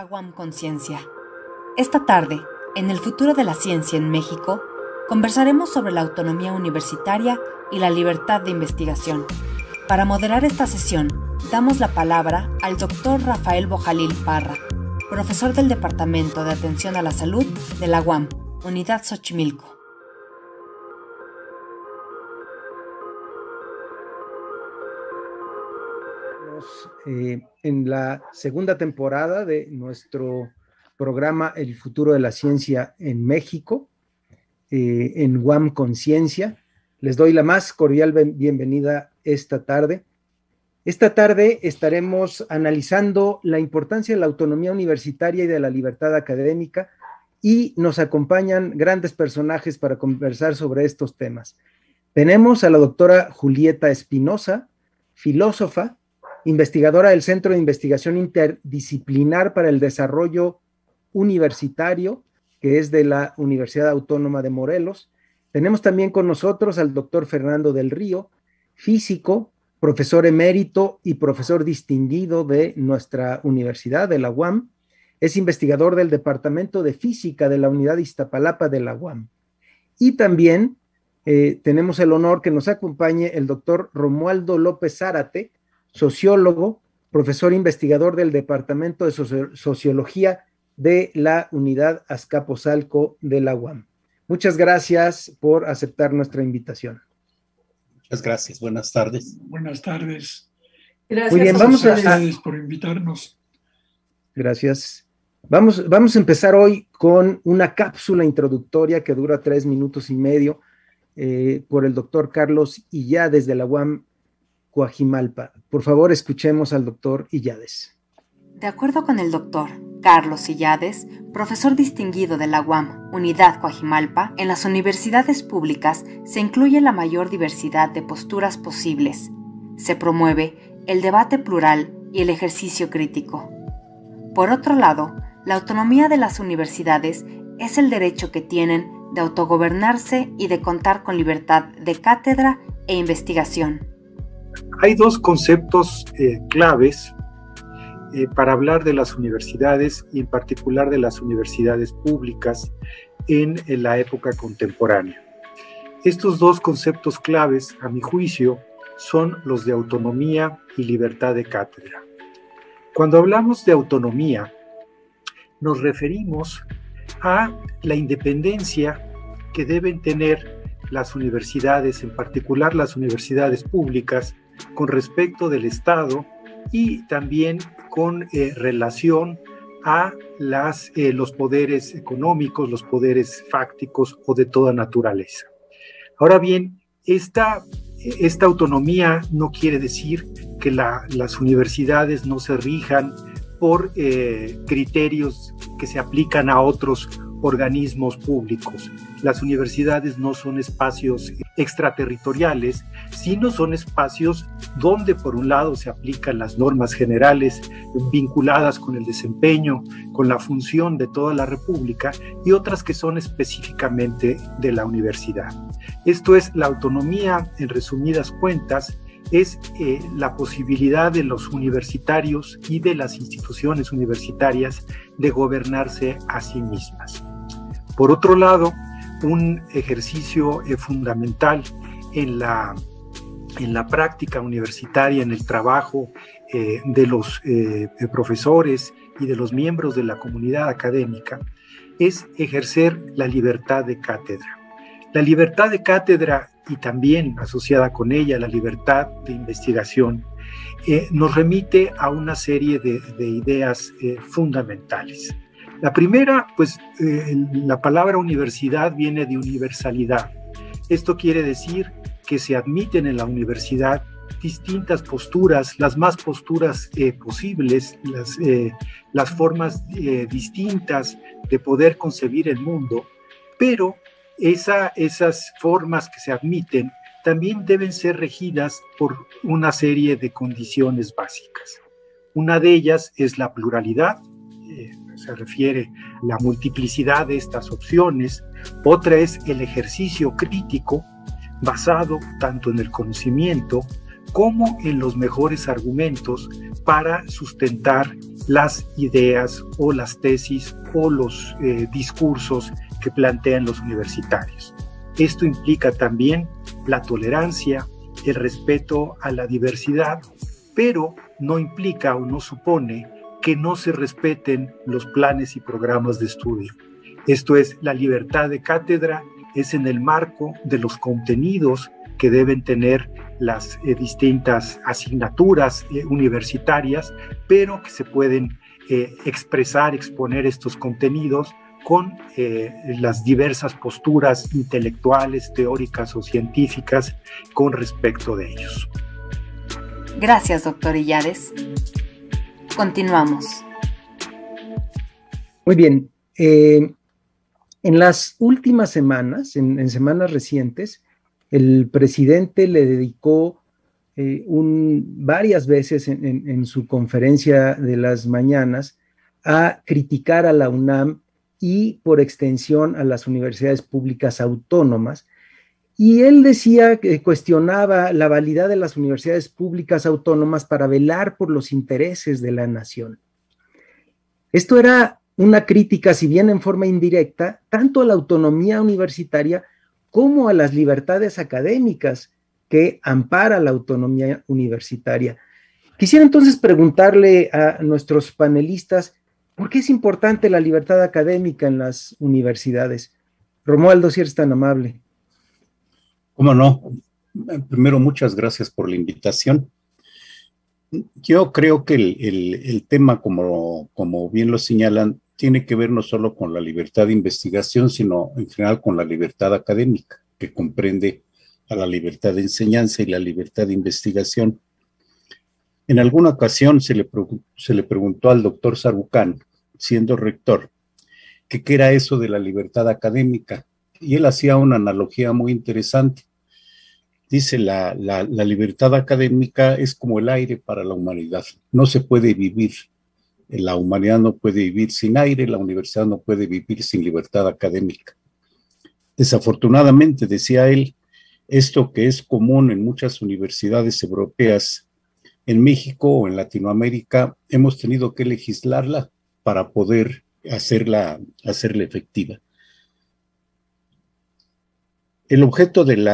a UAM Conciencia. Esta tarde, en el futuro de la ciencia en México, conversaremos sobre la autonomía universitaria y la libertad de investigación. Para moderar esta sesión, damos la palabra al Dr. Rafael Bojalil Parra, profesor del Departamento de Atención a la Salud de la UAM, Unidad Xochimilco. En la segunda temporada de nuestro programa El futuro de la ciencia en México, en UAM Conciencia. Les doy la más cordial bienvenida esta tarde. Esta tarde estaremos analizando la importancia de la autonomía universitaria y de la libertad académica, y nos acompañan grandes personajes para conversar sobre estos temas. Tenemos a la doctora Julieta Espinosa, filósofa, investigadora del Centro de Investigación Interdisciplinar para el Desarrollo Universitario, que es de la Universidad Autónoma de Morelos. Tenemos también con nosotros al doctor Fernando del Río, físico, profesor emérito y profesor distinguido de nuestra universidad, de la UAM. Es investigador del Departamento de Física de la Unidad Iztapalapa de la UAM. Y también tenemos el honor que nos acompañe el doctor Romualdo López Zárate, sociólogo, profesor investigador del Departamento de Sociología de la Unidad Azcapotzalco de la UAM. Muchas gracias por aceptar nuestra invitación. Muchas gracias. Buenas tardes. Buenas tardes. Gracias. Muy bien, vamos a ustedes por invitarnos. Gracias. Vamos a empezar hoy con una cápsula introductoria que dura 3 minutos y medio por el doctor Carlos Illades de la UAM Coajimalpa. Por favor, escuchemos al doctor Illades. De acuerdo con el doctor Carlos Illades, profesor distinguido de la UAM, Unidad Coajimalpa, en las universidades públicas se incluye la mayor diversidad de posturas posibles. Se promueve el debate plural y el ejercicio crítico. Por otro lado, la autonomía de las universidades es el derecho que tienen de autogobernarse y de contar con libertad de cátedra e investigación. Hay dos conceptos claves para hablar de las universidades y en particular de las universidades públicas en la época contemporánea. Estos dos conceptos claves, a mi juicio, son los de autonomía y libertad de cátedra. Cuando hablamos de autonomía, nos referimos a la independencia que deben tener las universidades, en particular las universidades públicas, con respecto del Estado y también con relación a los poderes económicos, los poderes fácticos o de toda naturaleza. Ahora bien, esta autonomía no quiere decir que las universidades no se rijan por criterios que se aplican a otros organismos públicos. Las universidades no son espacios extraterritoriales, sino son espacios donde por un lado se aplican las normas generales vinculadas con el desempeño, con la función de toda la República, y otras que son específicamente de la universidad. Esto es la autonomía, en resumidas cuentas, es la posibilidad de los universitarios y de las instituciones universitarias de gobernarse a sí mismas. Por otro lado, un ejercicio fundamental en la práctica universitaria, en el trabajo de los profesores y de los miembros de la comunidad académica, es ejercer la libertad de cátedra. La libertad de cátedra y también asociada con ella la libertad de investigación nos remite a una serie de ideas fundamentales. La primera, pues la palabra universidad viene de universalidad. Esto quiere decir que se admiten en la universidad distintas posturas, las más posturas posibles, las formas distintas de poder concebir el mundo, pero esas formas que se admiten también deben ser regidas por una serie de condiciones básicas. Una de ellas es la pluralidad, se refiere a la multiplicidad de estas opciones. Otra es el ejercicio crítico, basado tanto en el conocimiento como en los mejores argumentos para sustentar las ideas o las tesis o los discursos que plantean los universitarios. Esto implica también la tolerancia, el respeto a la diversidad, pero no implica o no supone que no se respeten los planes y programas de estudio. Esto es, la libertad de cátedra es en el marco de los contenidos que deben tener las distintas asignaturas universitarias, pero que se pueden expresar, exponer estos contenidos con las diversas posturas intelectuales, teóricas o científicas con respecto de ellos. Gracias, doctor Illades. Continuamos. Muy bien. En las últimas semanas, en semanas recientes, el presidente le dedicó varias veces en su conferencia de las mañanas a criticar a la UNAM y por extensión a las universidades públicas autónomas. Y él decía que cuestionaba la validad de las universidades públicas autónomas para velar por los intereses de la nación. Esto era una crítica, si bien en forma indirecta, tanto a la autonomía universitaria como a las libertades académicas que ampara la autonomía universitaria. Quisiera entonces preguntarle a nuestros panelistas, ¿por qué es importante la libertad académica en las universidades? Romualdo, si eres tan amable. ¿Cómo no? Primero, muchas gracias por la invitación. Yo creo que el tema, como bien lo señalan, tiene que ver no solo con la libertad de investigación, sino en general con la libertad académica, que comprende a la libertad de enseñanza y la libertad de investigación. En alguna ocasión se le preguntó al doctor Sarucán, siendo rector, que qué era eso de la libertad académica, y él hacía una analogía muy interesante. Dice, la libertad académica es como el aire para la humanidad. No se puede vivir, la humanidad no puede vivir sin aire, la universidad no puede vivir sin libertad académica. Desafortunadamente, decía él, esto que es común en muchas universidades europeas, en México o en Latinoamérica, hemos tenido que legislarla para poder hacerla efectiva. El objeto de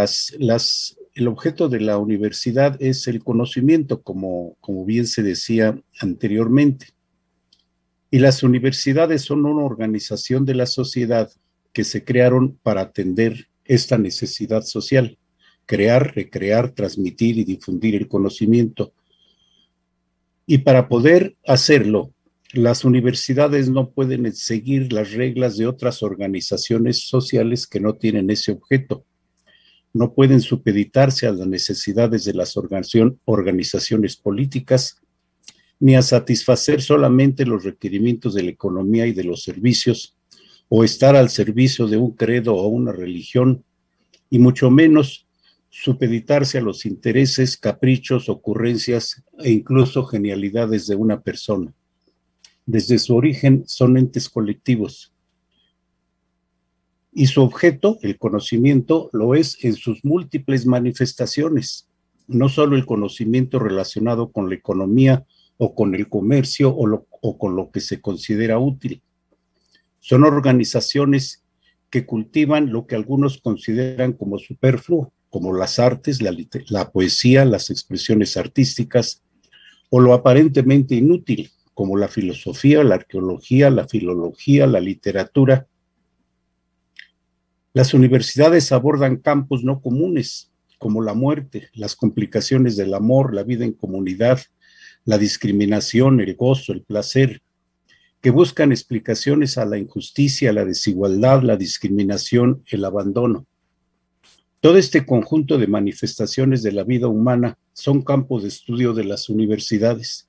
la universidad es el conocimiento, como bien se decía anteriormente. Y las universidades son una organización de la sociedad que se crearon para atender esta necesidad social, crear, recrear, transmitir y difundir el conocimiento. Y para poder hacerlo, las universidades no pueden seguir las reglas de otras organizaciones sociales que no tienen ese objeto. No pueden supeditarse a las necesidades de las organizaciones políticas, ni a satisfacer solamente los requerimientos de la economía y de los servicios, o estar al servicio de un credo o una religión, y mucho menos supeditarse a los intereses, caprichos, ocurrencias e incluso genialidades de una persona. Desde su origen son entes colectivos. Y su objeto, el conocimiento, lo es en sus múltiples manifestaciones, no solo el conocimiento relacionado con la economía o con el comercio o con lo que se considera útil. Son organizaciones que cultivan lo que algunos consideran como superfluo, como las artes, la poesía, las expresiones artísticas, o lo aparentemente inútil, como la filosofía, la arqueología, la filología, la literatura. Las universidades abordan campos no comunes, como la muerte, las complicaciones del amor, la vida en comunidad, la discriminación, el gozo, el placer, que buscan explicaciones a la injusticia, la desigualdad, la discriminación, el abandono. Todo este conjunto de manifestaciones de la vida humana son campos de estudio de las universidades.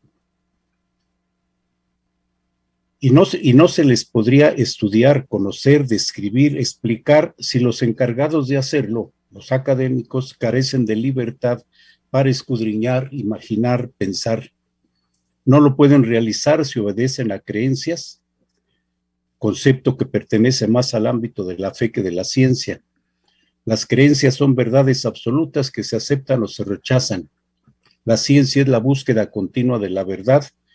Y no se les podría estudiar, conocer, describir, explicar si los encargados de hacerlo, los académicos, carecen de libertad para escudriñar, imaginar, pensar. No lo pueden realizar si obedecen a creencias, concepto que pertenece más al ámbito de la fe que de la ciencia. Las creencias son verdades absolutas que se aceptan o se rechazan. La ciencia es la búsqueda continua de la verdad,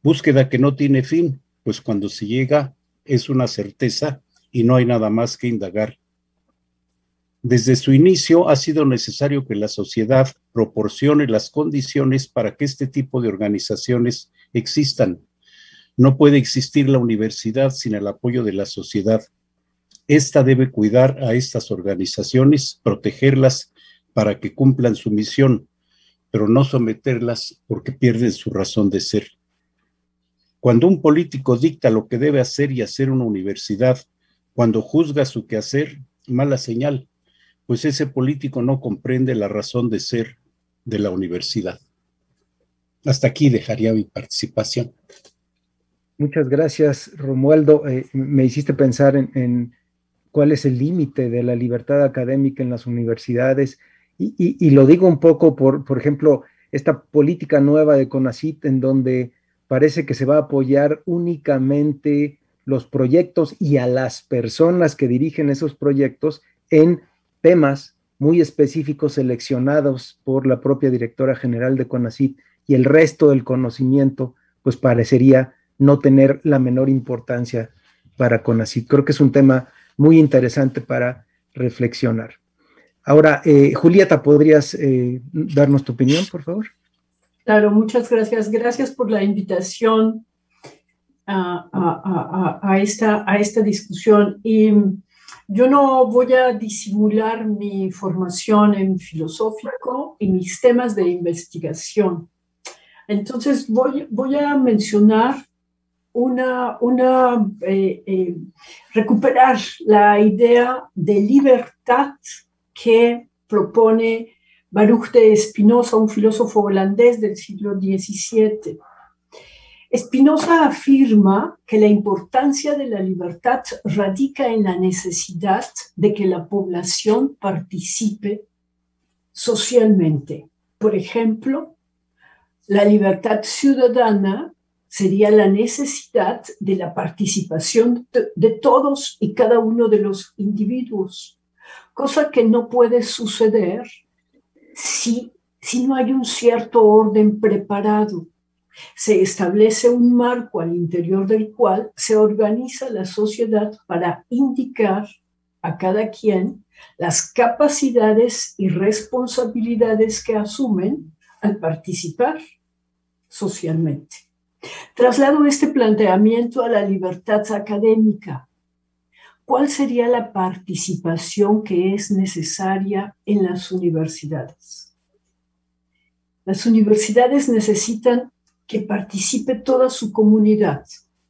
Búsqueda que no tiene fin, pues cuando se llega es una certeza y no hay nada más que indagar. Desde su inicio ha sido necesario que la sociedad proporcione las condiciones para que este tipo de organizaciones existan. No puede existir la universidad sin el apoyo de la sociedad. Esta debe cuidar a estas organizaciones, protegerlas para que cumplan su misión, pero no someterlas porque pierden su razón de ser. Cuando un político dicta lo que debe hacer y hacer una universidad, cuando juzga su quehacer, mala señal, pues ese político no comprende la razón de ser de la universidad. Hasta aquí dejaría mi participación. Muchas gracias, Romualdo. Me hiciste pensar en cuál es el límite de la libertad académica en las universidades y lo digo un poco por ejemplo, esta política nueva de CONACYT en donde parece que se va a apoyar únicamente los proyectos y a las personas que dirigen esos proyectos en temas muy específicos seleccionados por la propia directora general de CONACYT y el resto del conocimiento pues parecería no tener la menor importancia para CONACYT. Creo que es un tema muy interesante para reflexionar. Ahora, Julieta, ¿podrías darnos tu opinión, por favor? Claro, muchas gracias. Gracias por la invitación a esta discusión. Y yo no voy a disimular mi formación en filosófico y mis temas de investigación. Entonces voy a mencionar recuperar la idea de libertad que propone Baruch de Spinoza, un filósofo holandés del siglo XVII. Spinoza afirma que la importancia de la libertad radica en la necesidad de que la población participe socialmente. Por ejemplo, la libertad ciudadana sería la necesidad de la participación de todos y cada uno de los individuos, cosa que no puede suceder si no hay un cierto orden preparado. Se establece un marco al interior del cual se organiza la sociedad para indicar a cada quien las capacidades y responsabilidades que asumen al participar socialmente. Traslado este planteamiento a la libertad académica. ¿Cuál sería la participación que es necesaria en las universidades? Las universidades necesitan que participe toda su comunidad,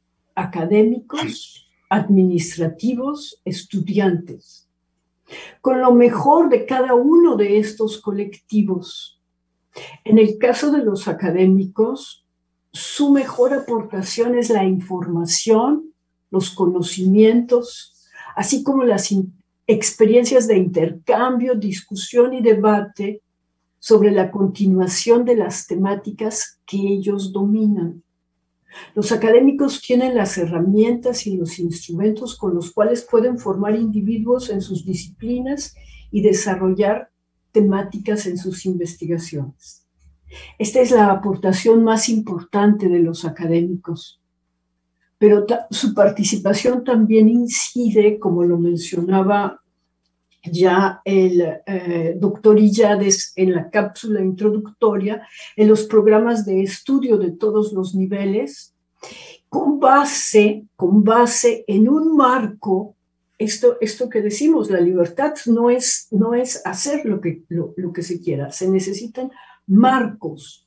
académicos, administrativos, estudiantes, con lo mejor de cada uno de estos colectivos. En el caso de los académicos, su mejor aportación es la información, los conocimientos, así como las experiencias de intercambio, discusión y debate sobre la continuación de las temáticas que ellos dominan. Los académicos tienen las herramientas y los instrumentos con los cuales pueden formar individuos en sus disciplinas y desarrollar temáticas en sus investigaciones. Esta es la aportación más importante de los académicos, pero su participación también incide, como lo mencionaba ya el doctor Illades en la cápsula introductoria, en los programas de estudio de todos los niveles, con base en un marco. Esto que decimos, la libertad no es hacer lo que se quiera, se necesitan marcos.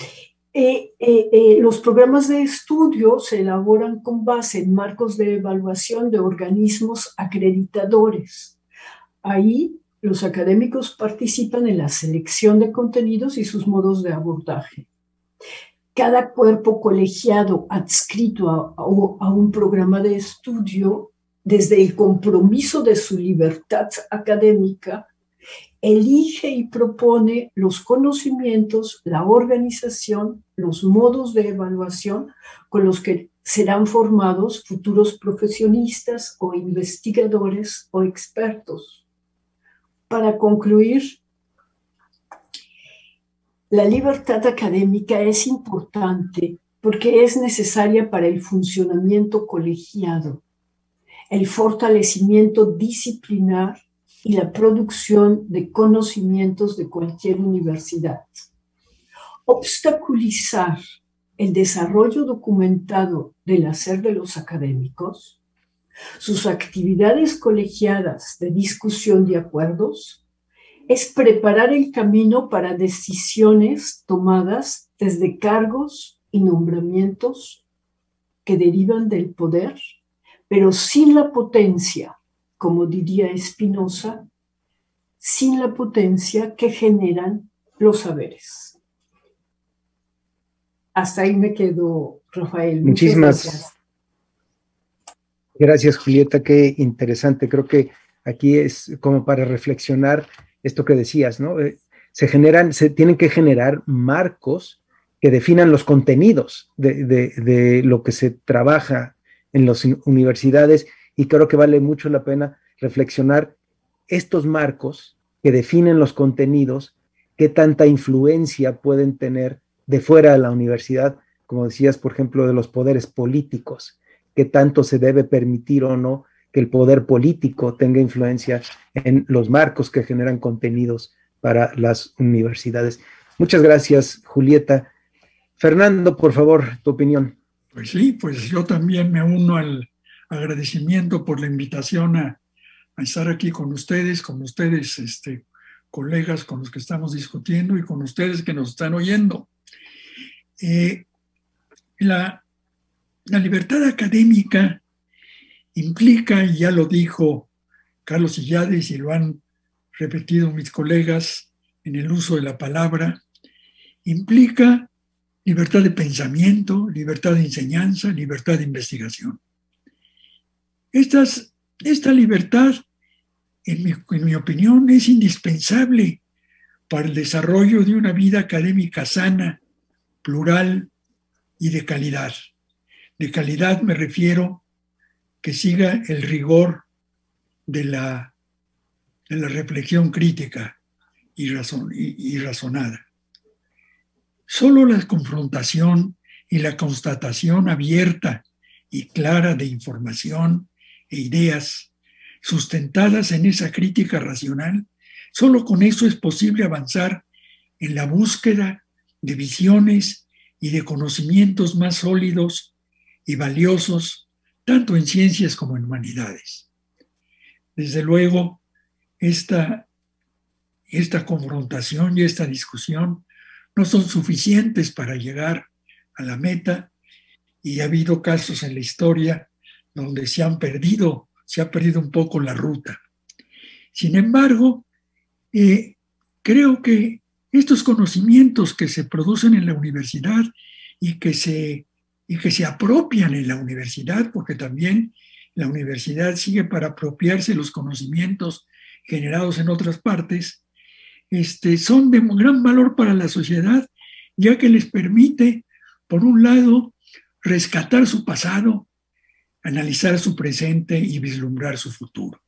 Los programas de estudio se elaboran con base en marcos de evaluación de organismos acreditadores. Ahí los académicos participan en la selección de contenidos y sus modos de abordaje. Cada cuerpo colegiado adscrito a un programa de estudio, desde el compromiso de su libertad académica, elige y propone los conocimientos, la organización, los modos de evaluación con los que serán formados futuros profesionistas o investigadores o expertos. Para concluir, la libertad académica es importante porque es necesaria para el funcionamiento colegiado, el fortalecimiento disciplinar y la producción de conocimientos de cualquier universidad. Obstaculizar el desarrollo documentado del hacer de los académicos, sus actividades colegiadas de discusión de acuerdos, es preparar el camino para decisiones tomadas desde cargos y nombramientos que derivan del poder, pero sin la potencia, como diría Spinoza, sin la potencia que generan los saberes. Hasta ahí me quedo, Rafael. Muchísimas gracias, Julieta. Qué interesante. Creo que aquí es como para reflexionar esto que decías, ¿no? Se tienen que generar marcos que definan los contenidos de lo que se trabaja en las universidades, y creo que vale mucho la pena reflexionar estos marcos que definen los contenidos, qué tanta influencia pueden tener de fuera de la universidad, como decías, por ejemplo, de los poderes políticos, qué tanto se debe permitir o no que el poder político tenga influencia en los marcos que generan contenidos para las universidades. Muchas gracias, Julieta. Fernando, por favor, tu opinión. Pues sí, pues yo también me uno al agradecimiento por la invitación a estar aquí con ustedes, colegas con los que estamos discutiendo y con ustedes que nos están oyendo. La libertad académica implica, y ya lo dijo Carlos Illades y lo han repetido mis colegas en el uso de la palabra, implica libertad de pensamiento, libertad de enseñanza, libertad de investigación. Esta libertad, en mi opinión, es indispensable para el desarrollo de una vida académica sana, plural y de calidad. De calidad me refiero que siga el rigor de la reflexión crítica y razonada. Solo la confrontación y la constatación abierta y clara de información e ideas sustentadas en esa crítica racional, solo con eso es posible avanzar en la búsqueda de visiones y de conocimientos más sólidos y valiosos, tanto en ciencias como en humanidades. Desde luego, esta confrontación y esta discusión no son suficientes para llegar a la meta, y ha habido casos en la historia donde se ha perdido un poco la ruta. Sin embargo, creo que estos conocimientos que se producen en la universidad y que se apropian en la universidad, porque también la universidad sigue para apropiarse los conocimientos generados en otras partes, son de gran valor para la sociedad, ya que les permite, por un lado, rescatar su pasado, analizar su presente y vislumbrar su futuro.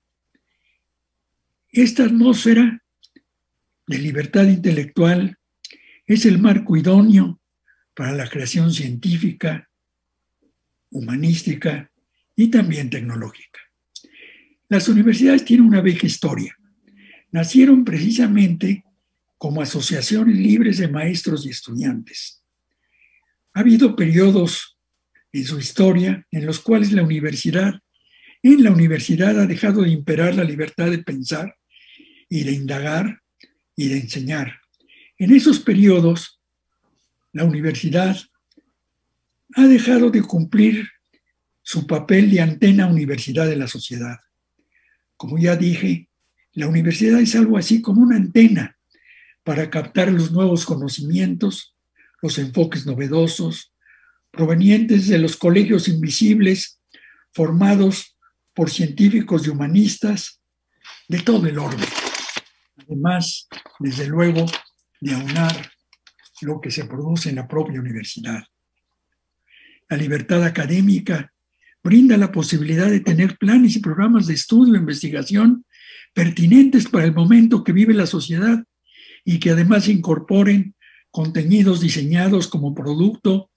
Esta atmósfera de libertad intelectual es el marco idóneo para la creación científica, humanística y también tecnológica. Las universidades tienen una vieja historia. Nacieron precisamente como asociaciones libres de maestros y estudiantes. Ha habido periodos en su historia en los cuales en la universidad ha dejado de imperar la libertad de pensar y de indagar y de enseñar. En esos periodos, la universidad ha dejado de cumplir su papel de antena universidad de la sociedad. Como ya dije, la universidad es algo así como una antena para captar los nuevos conocimientos, los enfoques novedosos, provenientes de los colegios invisibles, formados por científicos y humanistas de todo el orden. Además, desde luego, de aunar lo que se produce en la propia universidad. La libertad académica brinda la posibilidad de tener planes y programas de estudio e investigación pertinentes para el momento que vive la sociedad y que además incorporen contenidos diseñados como producto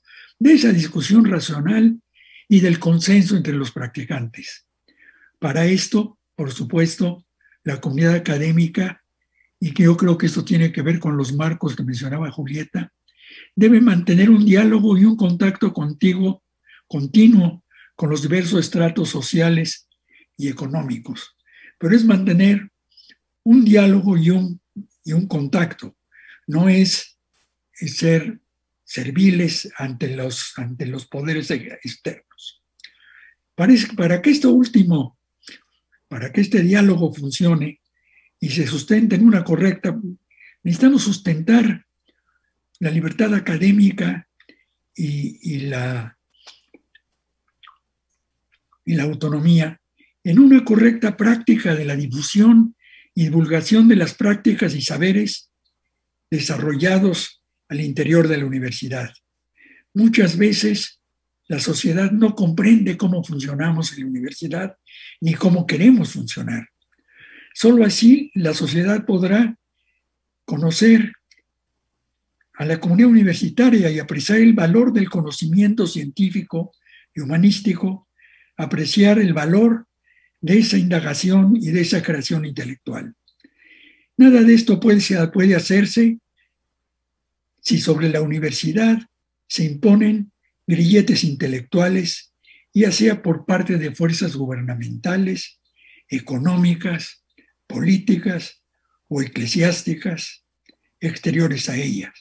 de esa discusión racional y del consenso entre los practicantes. Para esto, por supuesto, la comunidad académica, y que yo creo que esto tiene que ver con los marcos que mencionaba Julieta, debe mantener un diálogo y un contacto continuo con los diversos estratos sociales y económicos. Pero es mantener un diálogo y un contacto. No es ser serviles ante los poderes externos. Para que esto último, para que este diálogo funcione y se sustente en una correcta, necesitamos sustentar la libertad académica y la autonomía en una correcta práctica de la difusión y divulgación de las prácticas y saberes desarrollados al interior de la universidad. Muchas veces la sociedad no comprende cómo funcionamos en la universidad ni cómo queremos funcionar. Solo así la sociedad podrá conocer a la comunidad universitaria y apreciar el valor del conocimiento científico y humanístico, apreciar el valor de esa indagación y de esa creación intelectual. Nada de esto puede hacerse si sobre la universidad se imponen grilletes intelectuales, ya sea por parte de fuerzas gubernamentales, económicas, políticas o eclesiásticas exteriores a ellas.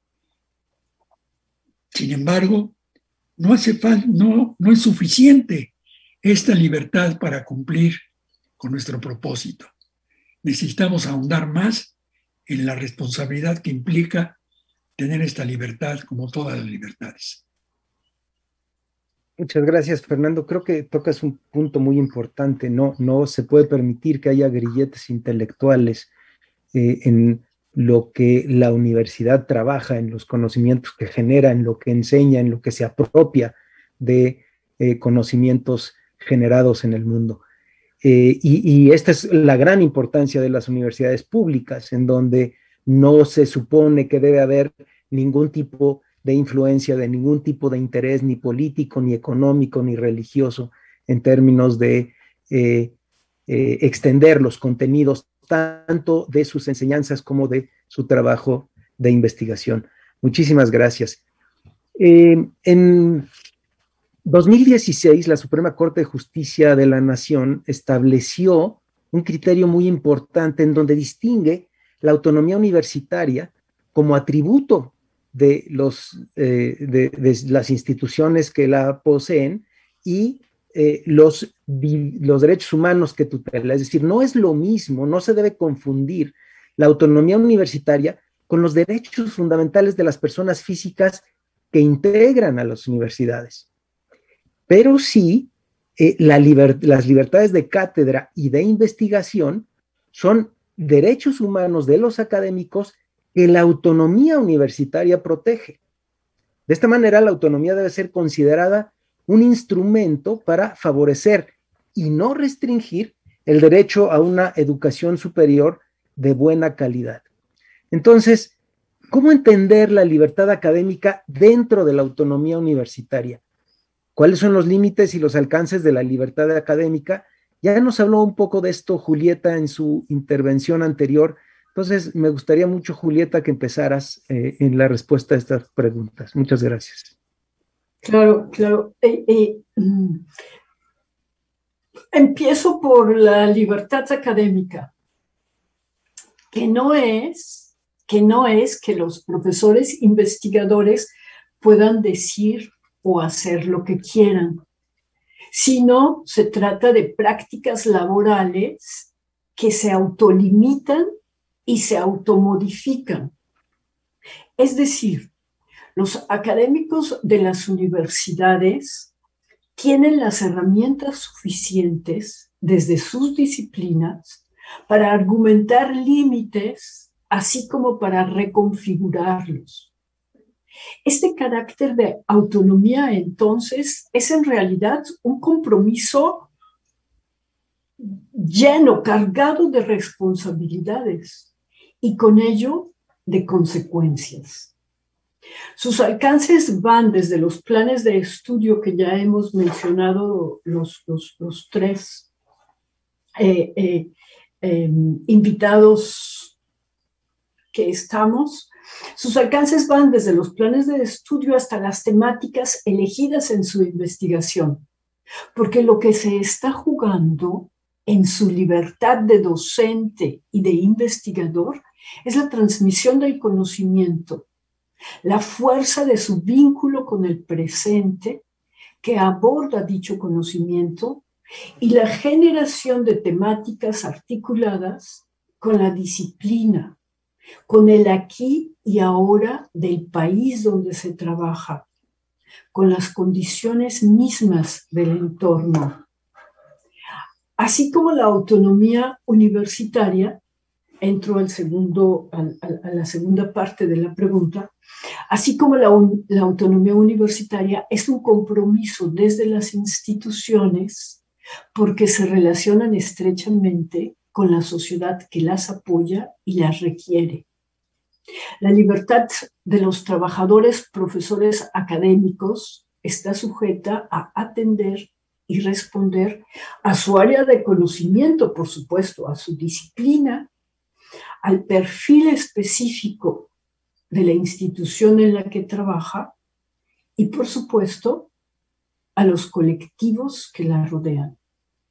Sin embargo, no es suficiente esta libertad para cumplir con nuestro propósito. Necesitamos ahondar más en la responsabilidad que implica tener esta libertad como todas las libertades. Muchas gracias, Fernando. Creo que tocas un punto muy importante. No se puede permitir que haya grilletes intelectuales en lo que la universidad trabaja, en los conocimientos que genera, en lo que enseña, en lo que se apropia de conocimientos generados en el mundo. Y esta es la gran importancia de las universidades públicas, en donde no se supone que debe haber ningún tipo de influencia, de ningún tipo de interés, ni político, ni económico, ni religioso, en términos de extender los contenidos tanto de sus enseñanzas como de su trabajo de investigación. Muchísimas gracias. En 2016, la Suprema Corte de Justicia de la Nación estableció un criterio muy importante en donde distingue la autonomía universitaria como atributo de las instituciones que la poseen y los derechos humanos que tutela. Es decir, no es lo mismo, no se debe confundir la autonomía universitaria con los derechos fundamentales de las personas físicas que integran a las universidades. Pero sí, las libertades de cátedra y de investigación son derechos humanos de los académicos que la autonomía universitaria protege. De esta manera, la autonomía debe ser considerada un instrumento para favorecer y no restringir el derecho a una educación superior de buena calidad. Entonces, ¿cómo entender la libertad académica dentro de la autonomía universitaria? ¿Cuáles son los límites y los alcances de la libertad académica? Ya nos habló un poco de esto Julieta en su intervención anterior. Entonces, me gustaría mucho, Julieta, que empezaras en la respuesta a estas preguntas. Muchas gracias. Claro. Empiezo por la libertad académica, que no es que los profesores investigadores puedan decir o hacer lo que quieran, sino se trata de prácticas laborales que se autolimitan y se automodifican. Es decir, los académicos de las universidades tienen las herramientas suficientes desde sus disciplinas para argumentar límites, así como para reconfigurarlos. Este carácter de autonomía, entonces, es en realidad un compromiso lleno, cargado de responsabilidades y con ello de consecuencias. Sus alcances van desde los planes de estudio que ya hemos mencionado los tres invitados que estamos. Sus alcances van desde los planes de estudio hasta las temáticas elegidas en su investigación, porque lo que se está jugando en su libertad de docente y de investigador es la transmisión del conocimiento, la fuerza de su vínculo con el presente que aborda dicho conocimiento y la generación de temáticas articuladas con la disciplina, con el aquí y ahora del país donde se trabaja, con las condiciones mismas del entorno. Así como la autonomía universitaria, entro a la segunda parte de la pregunta, así como la autonomía universitaria es un compromiso desde las instituciones porque se relacionan estrechamente con la sociedad que las apoya y las requiere. La libertad de los trabajadores, profesores académicos está sujeta a atender y responder a su área de conocimiento, por supuesto, a su disciplina, al perfil específico de la institución en la que trabaja y, por supuesto, a los colectivos que la rodean.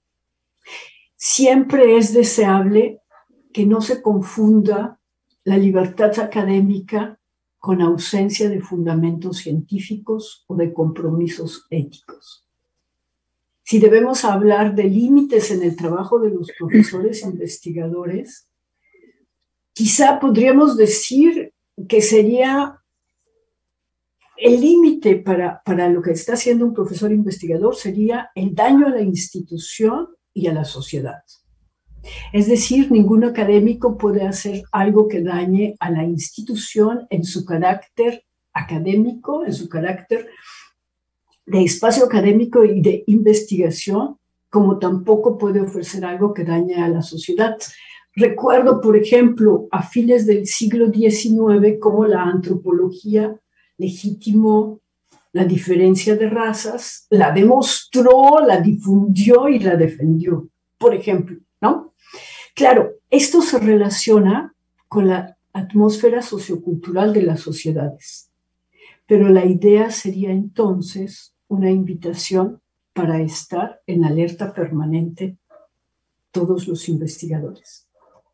Siempre es deseable que no se confunda la libertad académica con ausencia de fundamentos científicos o de compromisos éticos. Si debemos hablar de límites en el trabajo de los profesores investigadores, quizá podríamos decir que sería el límite para lo que está haciendo un profesor investigador sería el daño a la institución y a la sociedad. Es decir, ningún académico puede hacer algo que dañe a la institución en su carácter académico, en su carácter de espacio académico y de investigación, como tampoco puede ofrecer algo que dañe a la sociedad. Recuerdo, por ejemplo, a fines del siglo XIX, cómo la antropología legitimó la diferencia de razas, la demostró, la difundió y la defendió, por ejemplo, ¿no? Claro, esto se relaciona con la atmósfera sociocultural de las sociedades, pero la idea sería entonces una invitación para estar en alerta permanente todos los investigadores.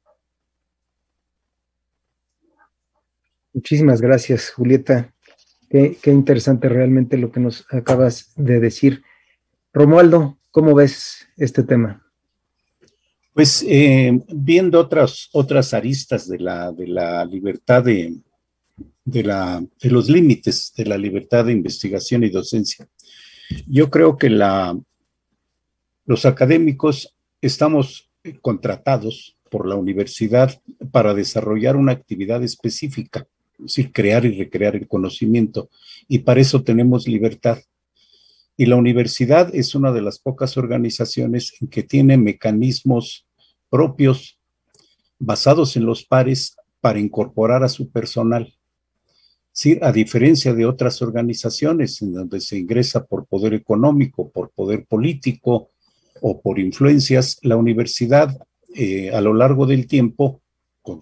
Muchísimas gracias, Julieta. Qué interesante realmente lo que nos acabas de decir. Romualdo, ¿cómo ves este tema? Pues viendo otras aristas de la libertad de los límites de la libertad de investigación y docencia, yo creo que los académicos estamos contratados por la universidad para desarrollar una actividad específica, es decir, crear y recrear el conocimiento, y para eso tenemos libertad. Y la universidad es una de las pocas organizaciones en que tiene mecanismos propios basados en los pares para incorporar a su personal. Sí, a diferencia de otras organizaciones en donde se ingresa por poder económico, por poder político o por influencias, la universidad a lo largo del tiempo, con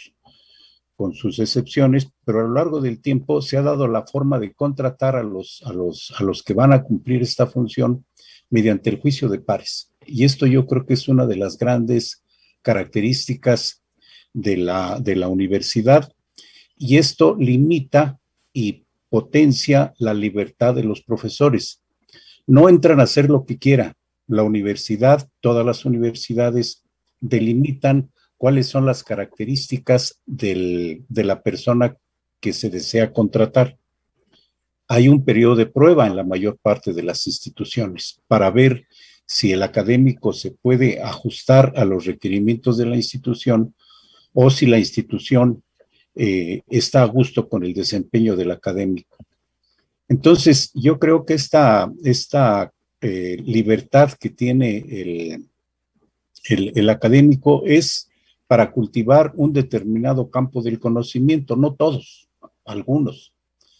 sus excepciones, pero a lo largo del tiempo se ha dado la forma de contratar a los que van a cumplir esta función mediante el juicio de pares. Y esto yo creo que es una de las grandes características de la universidad, y esto limita y potencia la libertad de los profesores. No entran a hacer lo que quieran. La universidad, todas las universidades delimitan cuáles son las características de la persona que se desea contratar. Hay un periodo de prueba en la mayor parte de las instituciones para ver si el académico se puede ajustar a los requerimientos de la institución o si la institución está a gusto con el desempeño del académico. Entonces, yo creo que esta libertad que tiene el académico es para cultivar un determinado campo del conocimiento, no todos, algunos.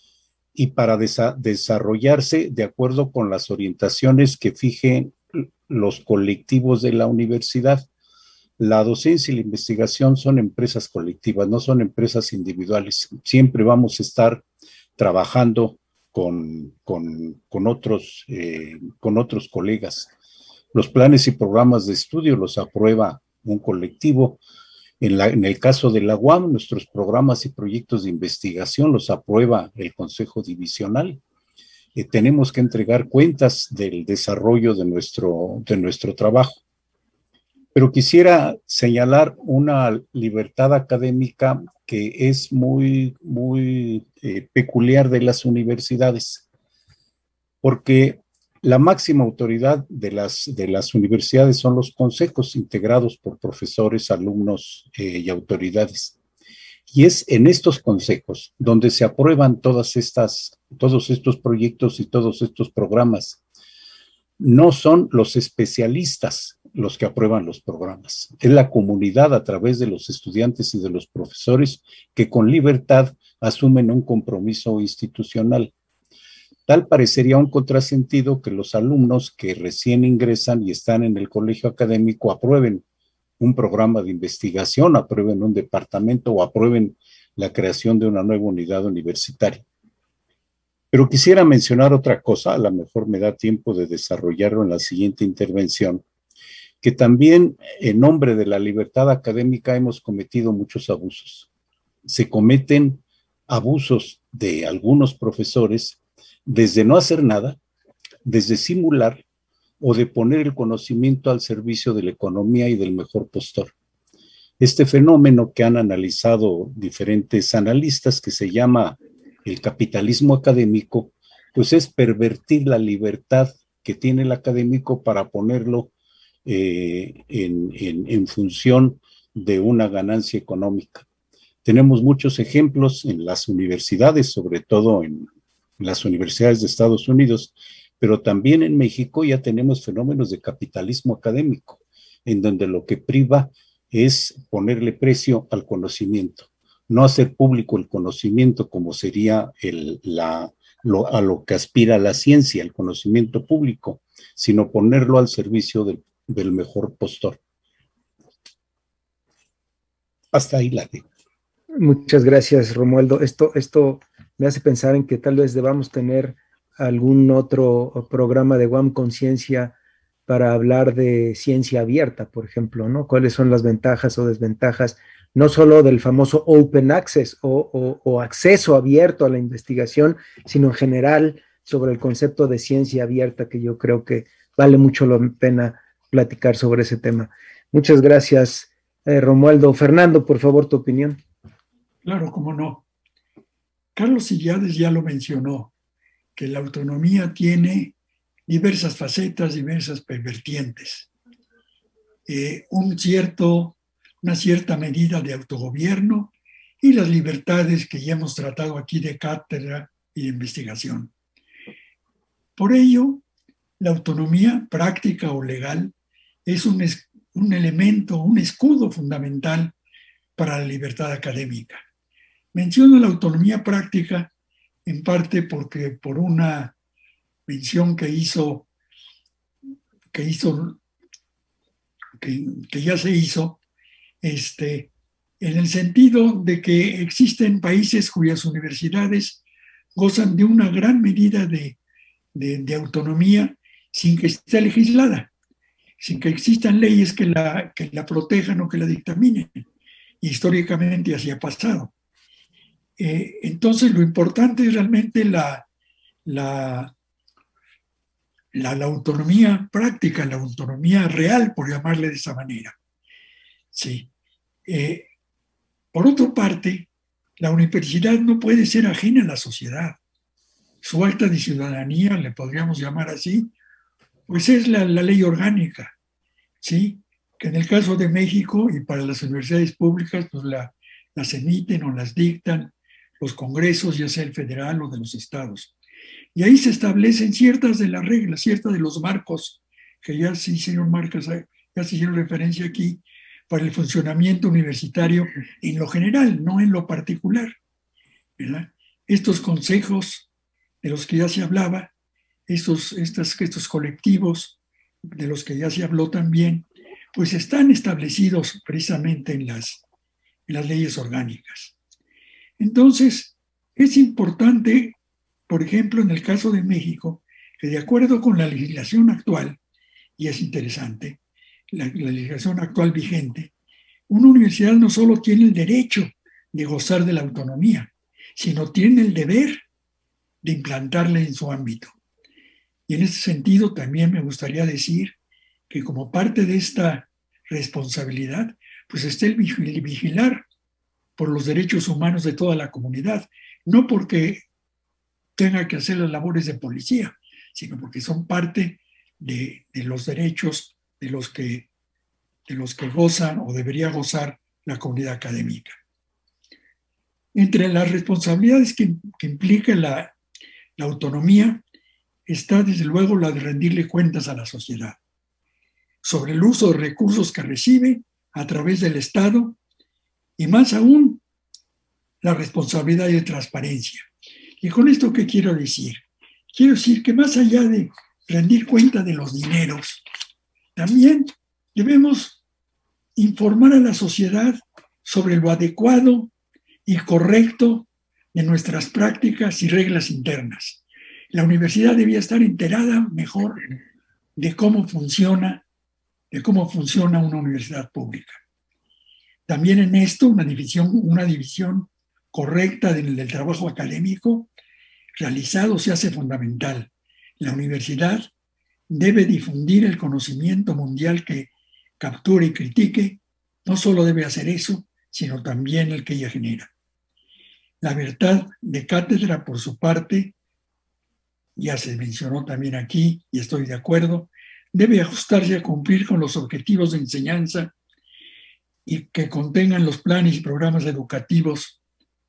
y para desarrollarse de acuerdo con las orientaciones que fijen los colectivos de la universidad. La docencia y la investigación son empresas colectivas, no son empresas individuales. Siempre vamos a estar trabajando con otros colegas. Los planes y programas de estudio los aprueba un colectivo. En el caso de la UAM, nuestros programas y proyectos de investigación los aprueba el Consejo Divisional. Tenemos que entregar cuentas del desarrollo de nuestro trabajo. Pero quisiera señalar una libertad académica que es muy peculiar de las universidades, porque la máxima autoridad de las universidades son los consejos integrados por profesores, alumnos y autoridades. Y es en estos consejos donde se aprueban todos estos proyectos y todos estos programas. No son los especialistas los que aprueban los programas. Es la comunidad a través de los estudiantes y de los profesores que con libertad asumen un compromiso institucional. Tal parecería un contrasentido que los alumnos que recién ingresan y están en el colegio académico aprueben un programa de investigación, aprueben un departamento o aprueben la creación de una nueva unidad universitaria. Pero quisiera mencionar otra cosa, a lo mejor me da tiempo de desarrollarlo en la siguiente intervención, que también en nombre de la libertad académica hemos cometido muchos abusos. Se cometen abusos de algunos profesores desde no hacer nada, desde simular o de poner el conocimiento al servicio de la economía y del mejor postor. Este fenómeno que han analizado diferentes analistas, que se llama el capitalismo académico, pues es pervertir la libertad que tiene el académico para ponerlo en función de una ganancia económica. Tenemos muchos ejemplos en las universidades, sobre todo en las universidades de Estados Unidos, pero también en México ya tenemos fenómenos de capitalismo académico, en donde lo que priva es ponerle precio al conocimiento, no hacer público el conocimiento como sería a lo que aspira la ciencia, el conocimiento público, sino ponerlo al servicio del mejor postor. Hasta ahí la dejo. Muchas gracias, Romualdo. Esto me hace pensar en que tal vez debamos tener algún otro programa de UAM Conciencia para hablar de ciencia abierta, por ejemplo, ¿no? ¿Cuáles son las ventajas o desventajas, no solo del famoso open access o acceso abierto a la investigación, sino en general sobre el concepto de ciencia abierta, que yo creo que vale mucho la pena platicar sobre ese tema? Muchas gracias, Romualdo. Fernando, por favor, tu opinión. Claro, cómo no. Carlos Sillades ya lo mencionó, que la autonomía tiene diversas facetas, diversas vertientes. Una cierta medida de autogobierno y las libertades que ya hemos tratado aquí de cátedra y de investigación. Por ello, la autonomía práctica o legal es un elemento, un escudo fundamental para la libertad académica. Menciono la autonomía práctica en parte porque por una mención que ya se hizo, en el sentido de que existen países cuyas universidades gozan de una gran medida de autonomía sin que esté legislada, sin que existan leyes que la protejan o que la dictaminen. Históricamente así ha pasado. Entonces, lo importante es realmente la autonomía práctica, la autonomía real, por llamarle de esa manera. Sí. Por otra parte, la universidad no puede ser ajena a la sociedad. Su acta de ciudadanía, le podríamos llamar así, pues es la ley orgánica, ¿sí? Que en el caso de México y para las universidades públicas, pues las emiten o las dictan los congresos, ya sea el federal o de los estados. Y ahí se establecen ciertas de las reglas, ciertas de los marcos, que ya se hicieron referencia aquí, para el funcionamiento universitario en lo general, no en lo particular, ¿verdad? Estos consejos de los que ya se hablaba, estos colectivos de los que ya se habló también, pues están establecidos precisamente en las leyes orgánicas. Entonces, es importante, por ejemplo, en el caso de México, que de acuerdo con la legislación actual, y es interesante, la legislación actual vigente, una universidad no solo tiene el derecho de gozar de la autonomía, sino tiene el deber de implantarla en su ámbito. Y en ese sentido también me gustaría decir que como parte de esta responsabilidad, pues está el vigilar por los derechos humanos de toda la comunidad, no porque tenga que hacer las labores de policía, sino porque son parte de los derechos de los que gozan o debería gozar la comunidad académica. Entre las responsabilidades que implica la autonomía está desde luego la de rendirle cuentas a la sociedad sobre el uso de recursos que recibe a través del Estado y más aún la responsabilidad de transparencia. ¿Y con esto qué quiero decir? Quiero decir que más allá de rendir cuenta de los dineros, también debemos informar a la sociedad sobre lo adecuado y correcto de nuestras prácticas y reglas internas. La universidad debía estar enterada mejor de cómo funciona una universidad pública. También en esto una división correcta del trabajo académico realizado se hace fundamental. La universidad debe difundir el conocimiento mundial que capture y critique. No solo debe hacer eso, sino también el que ella genera. La libertad de cátedra, por su parte, ya se mencionó también aquí, y estoy de acuerdo, debe ajustarse a cumplir con los objetivos de enseñanza y que contengan los planes y programas educativos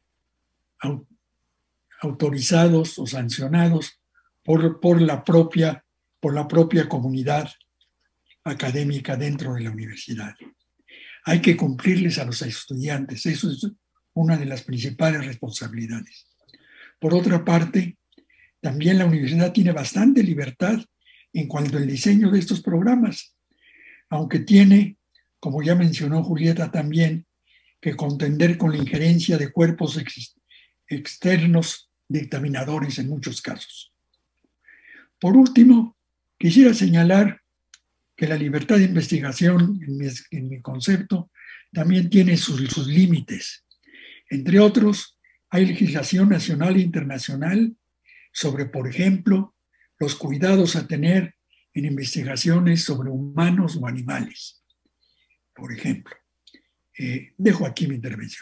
autorizados o sancionados por la propia comunidad académica dentro de la universidad. Hay que cumplirles a los estudiantes, eso es una de las principales responsabilidades. Por otra parte, también la universidad tiene bastante libertad en cuanto al diseño de estos programas, aunque tiene, como ya mencionó Julieta también, que contender con la injerencia de cuerpos externos dictaminadores en muchos casos. Por último, quisiera señalar que la libertad de investigación, en mi concepto, también tiene sus límites. Entre otros, hay legislación nacional e internacional sobre, por ejemplo, los cuidados a tener en investigaciones sobre humanos o animales, por ejemplo. Dejo aquí mi intervención.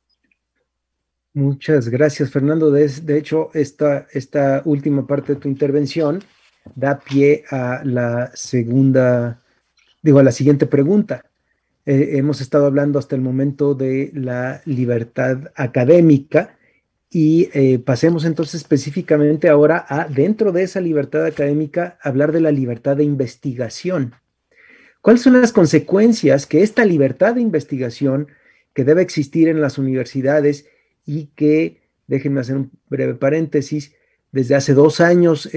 Muchas gracias, Fernando. De hecho, esta última parte de tu intervención da pie a la siguiente pregunta. Hemos estado hablando hasta el momento de la libertad académica y pasemos entonces específicamente ahora dentro de esa libertad académica, hablar de la libertad de investigación. ¿Cuáles son las consecuencias que esta libertad de investigación que debe existir en las universidades y que, déjenme hacer un breve paréntesis, desde hace 2 años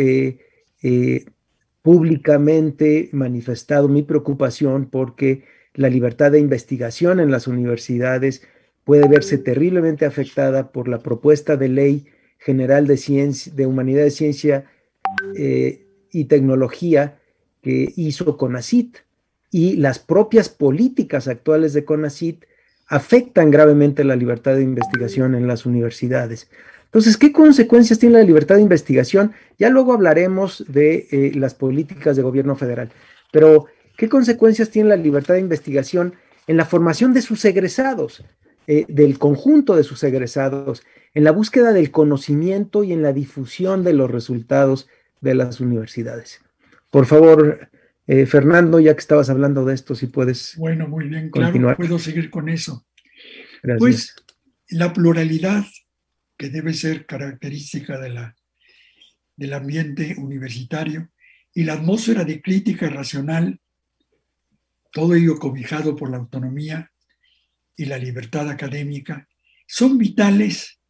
públicamente manifestado mi preocupación porque la libertad de investigación en las universidades puede verse terriblemente afectada por la propuesta de Ley General de Humanidades, Ciencia y Tecnología que hizo CONACYT, y las propias políticas actuales de CONACYT afectan gravemente la libertad de investigación en las universidades. Entonces, ¿qué consecuencias tiene la libertad de investigación? Ya luego hablaremos de las políticas de gobierno federal, pero ¿qué consecuencias tiene la libertad de investigación en la formación de sus egresados, del conjunto de sus egresados, en la búsqueda del conocimiento y en la difusión de los resultados de las universidades? Por favor, Fernando, ya que estabas hablando de esto, si puedes. Bueno, muy bien, continuar. Claro, puedo seguir con eso. Gracias. Pues la pluralidad que debe ser característica del ambiente universitario y la atmósfera de crítica racional, todo ello cobijado por la autonomía y la libertad académica, son vitales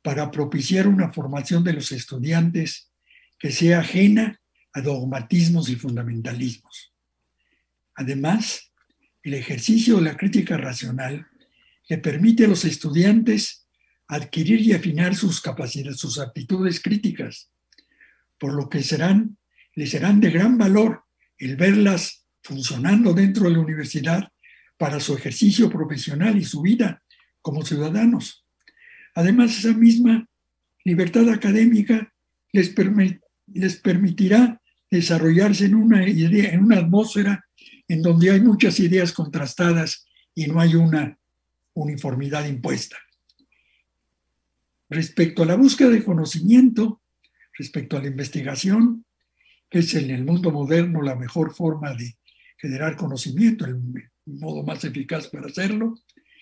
para propiciar una formación de los estudiantes que sea ajena a dogmatismos y fundamentalismos. Además, el ejercicio de la crítica racional le permite a los estudiantes adquirir y afinar sus capacidades, sus aptitudes críticas, por lo que les serán de gran valor el verlas funcionando dentro de la universidad para su ejercicio profesional y su vida como ciudadanos. Además, esa misma libertad académica les permitirá desarrollarse en una atmósfera en donde hay muchas ideas contrastadas y no hay una uniformidad impuesta. Respecto a la búsqueda de conocimiento, respecto a la investigación, que es en el mundo moderno la mejor forma de generar conocimiento, el modo más eficaz para hacerlo,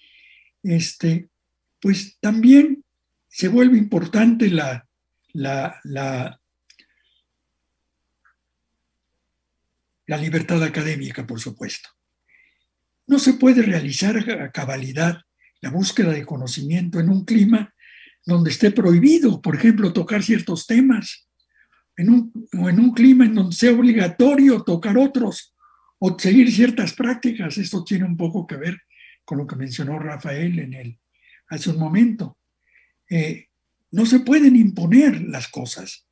pues también se vuelve importante la libertad académica, por supuesto. No se puede realizar a cabalidad la búsqueda de conocimiento en un clima donde esté prohibido, por ejemplo, tocar ciertos temas, o en un clima en donde sea obligatorio tocar otros o seguir ciertas prácticas. Esto tiene un poco que ver con lo que mencionó Rafael hace un momento. No se pueden imponer las cosas.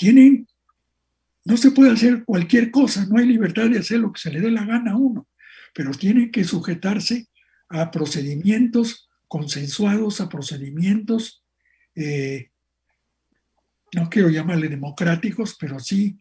No se puede hacer cualquier cosa, no hay libertad de hacer lo que se le dé la gana a uno, pero tiene que sujetarse a procedimientos consensuados, a procedimientos, no quiero llamarle democráticos, pero sí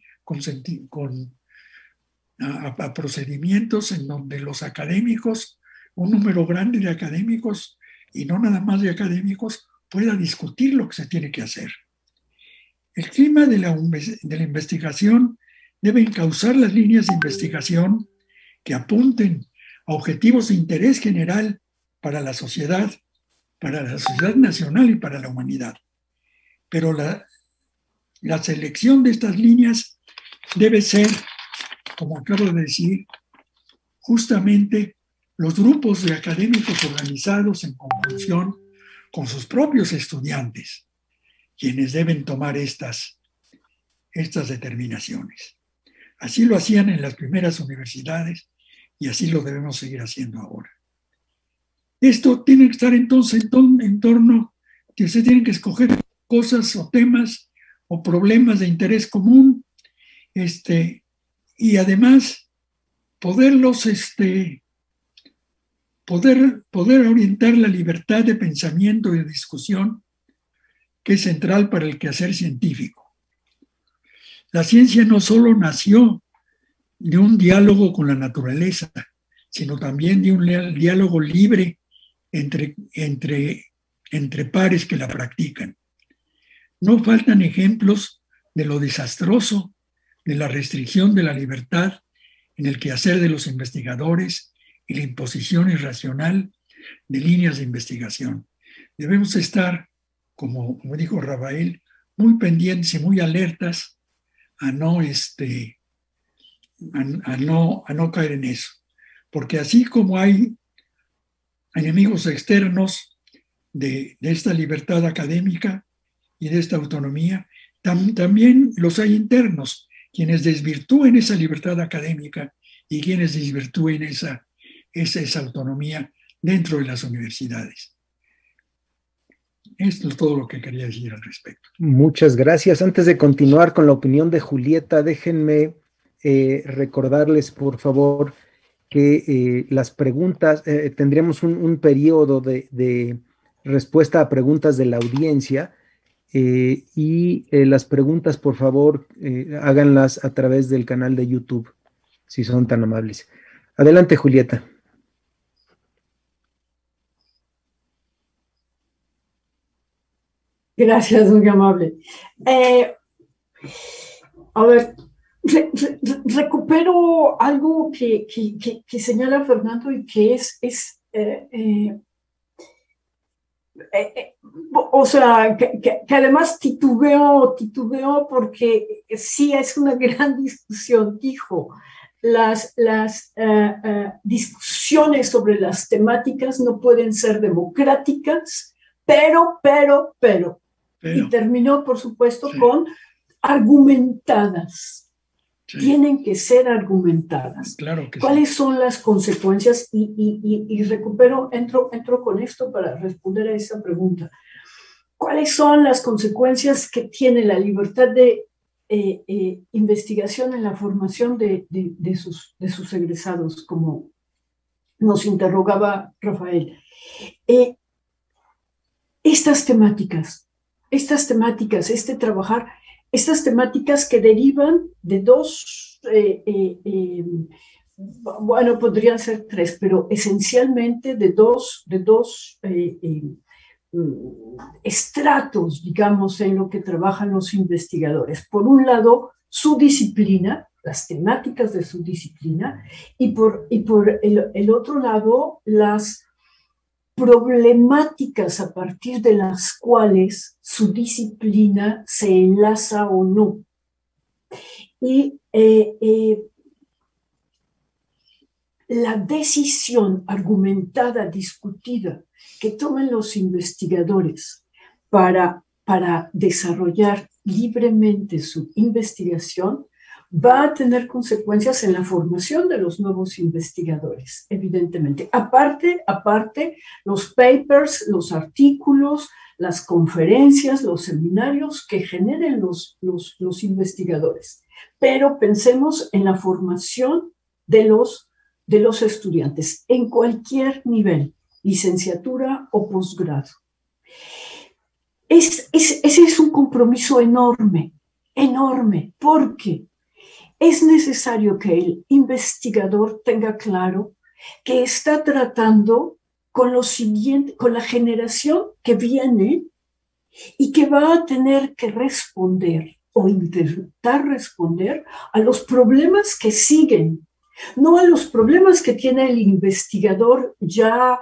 a procedimientos en donde los académicos, un número grande de académicos, y no nada más de académicos, pueda discutir lo que se tiene que hacer. El clima de la investigación debe encauzar las líneas de investigación que apunten a objetivos de interés general para la sociedad nacional y para la humanidad. Pero la selección de estas líneas debe ser, como acabo de decir, justamente los grupos de académicos organizados en conjunción con sus propios estudiantes, quienes deben tomar estas determinaciones. Así lo hacían en las primeras universidades y así lo debemos seguir haciendo ahora. Esto tiene que estar entonces en torno que se tienen que escoger cosas o temas o problemas de interés común, y además poder orientar la libertad de pensamiento y de discusión, que es central para el quehacer científico. La ciencia no solo nació de un diálogo con la naturaleza, sino también de un diálogo libre entre pares que la practican. No faltan ejemplos de lo desastroso de la restricción de la libertad en el quehacer de los investigadores y la imposición irracional de líneas de investigación. Debemos estar, como dijo Rafael, muy pendientes y muy alertas a no caer en eso. Porque así como hay enemigos externos de esta libertad académica y de esta autonomía, también los hay internos, quienes desvirtúen esa libertad académica y quienes desvirtúen esa autonomía dentro de las universidades. Esto es todo lo que quería decir al respecto. Muchas gracias. Antes de continuar con la opinión de Julieta, déjenme recordarles, por favor, que las preguntas, tendríamos un periodo de respuesta a preguntas de la audiencia, y las preguntas, por favor, háganlas a través del canal de YouTube, si son tan amables. Adelante, Julieta. Gracias, muy amable. A ver, recupero algo que señala Fernando y que o sea, que además titubeo porque sí es una gran discusión. Dijo, las discusiones sobre las temáticas no pueden ser democráticas, pero y terminó, por supuesto, con argumentadas. Sí. Tienen que ser argumentadas. Claro que ¿Cuáles son las consecuencias? Y entro con esto para responder a esa pregunta. ¿Cuáles son las consecuencias que tiene la libertad de investigación en la formación de sus egresados, como nos interrogaba Rafael? Estas temáticas, trabajar, estas temáticas que derivan de dos, bueno, podrían ser tres, pero esencialmente de dos estratos, digamos, en lo que trabajan los investigadores. Por un lado, su disciplina, las temáticas de su disciplina, y por el otro lado, las problemáticas a partir de las cuales su disciplina se enlaza o no. Y la decisión argumentada, discutida, que tomen los investigadores para desarrollar libremente su investigación va a tener consecuencias en la formación de los nuevos investigadores, evidentemente. Aparte, los papers, los artículos, las conferencias, los seminarios que generen los investigadores. Pero pensemos en la formación de los estudiantes en cualquier nivel, licenciatura o posgrado. Ese es un compromiso enorme, porque es necesario que el investigador tenga claro que está tratando con la generación que viene y que va a tener que responder o intentar responder a los problemas que siguen, no a los problemas que tiene el investigador ya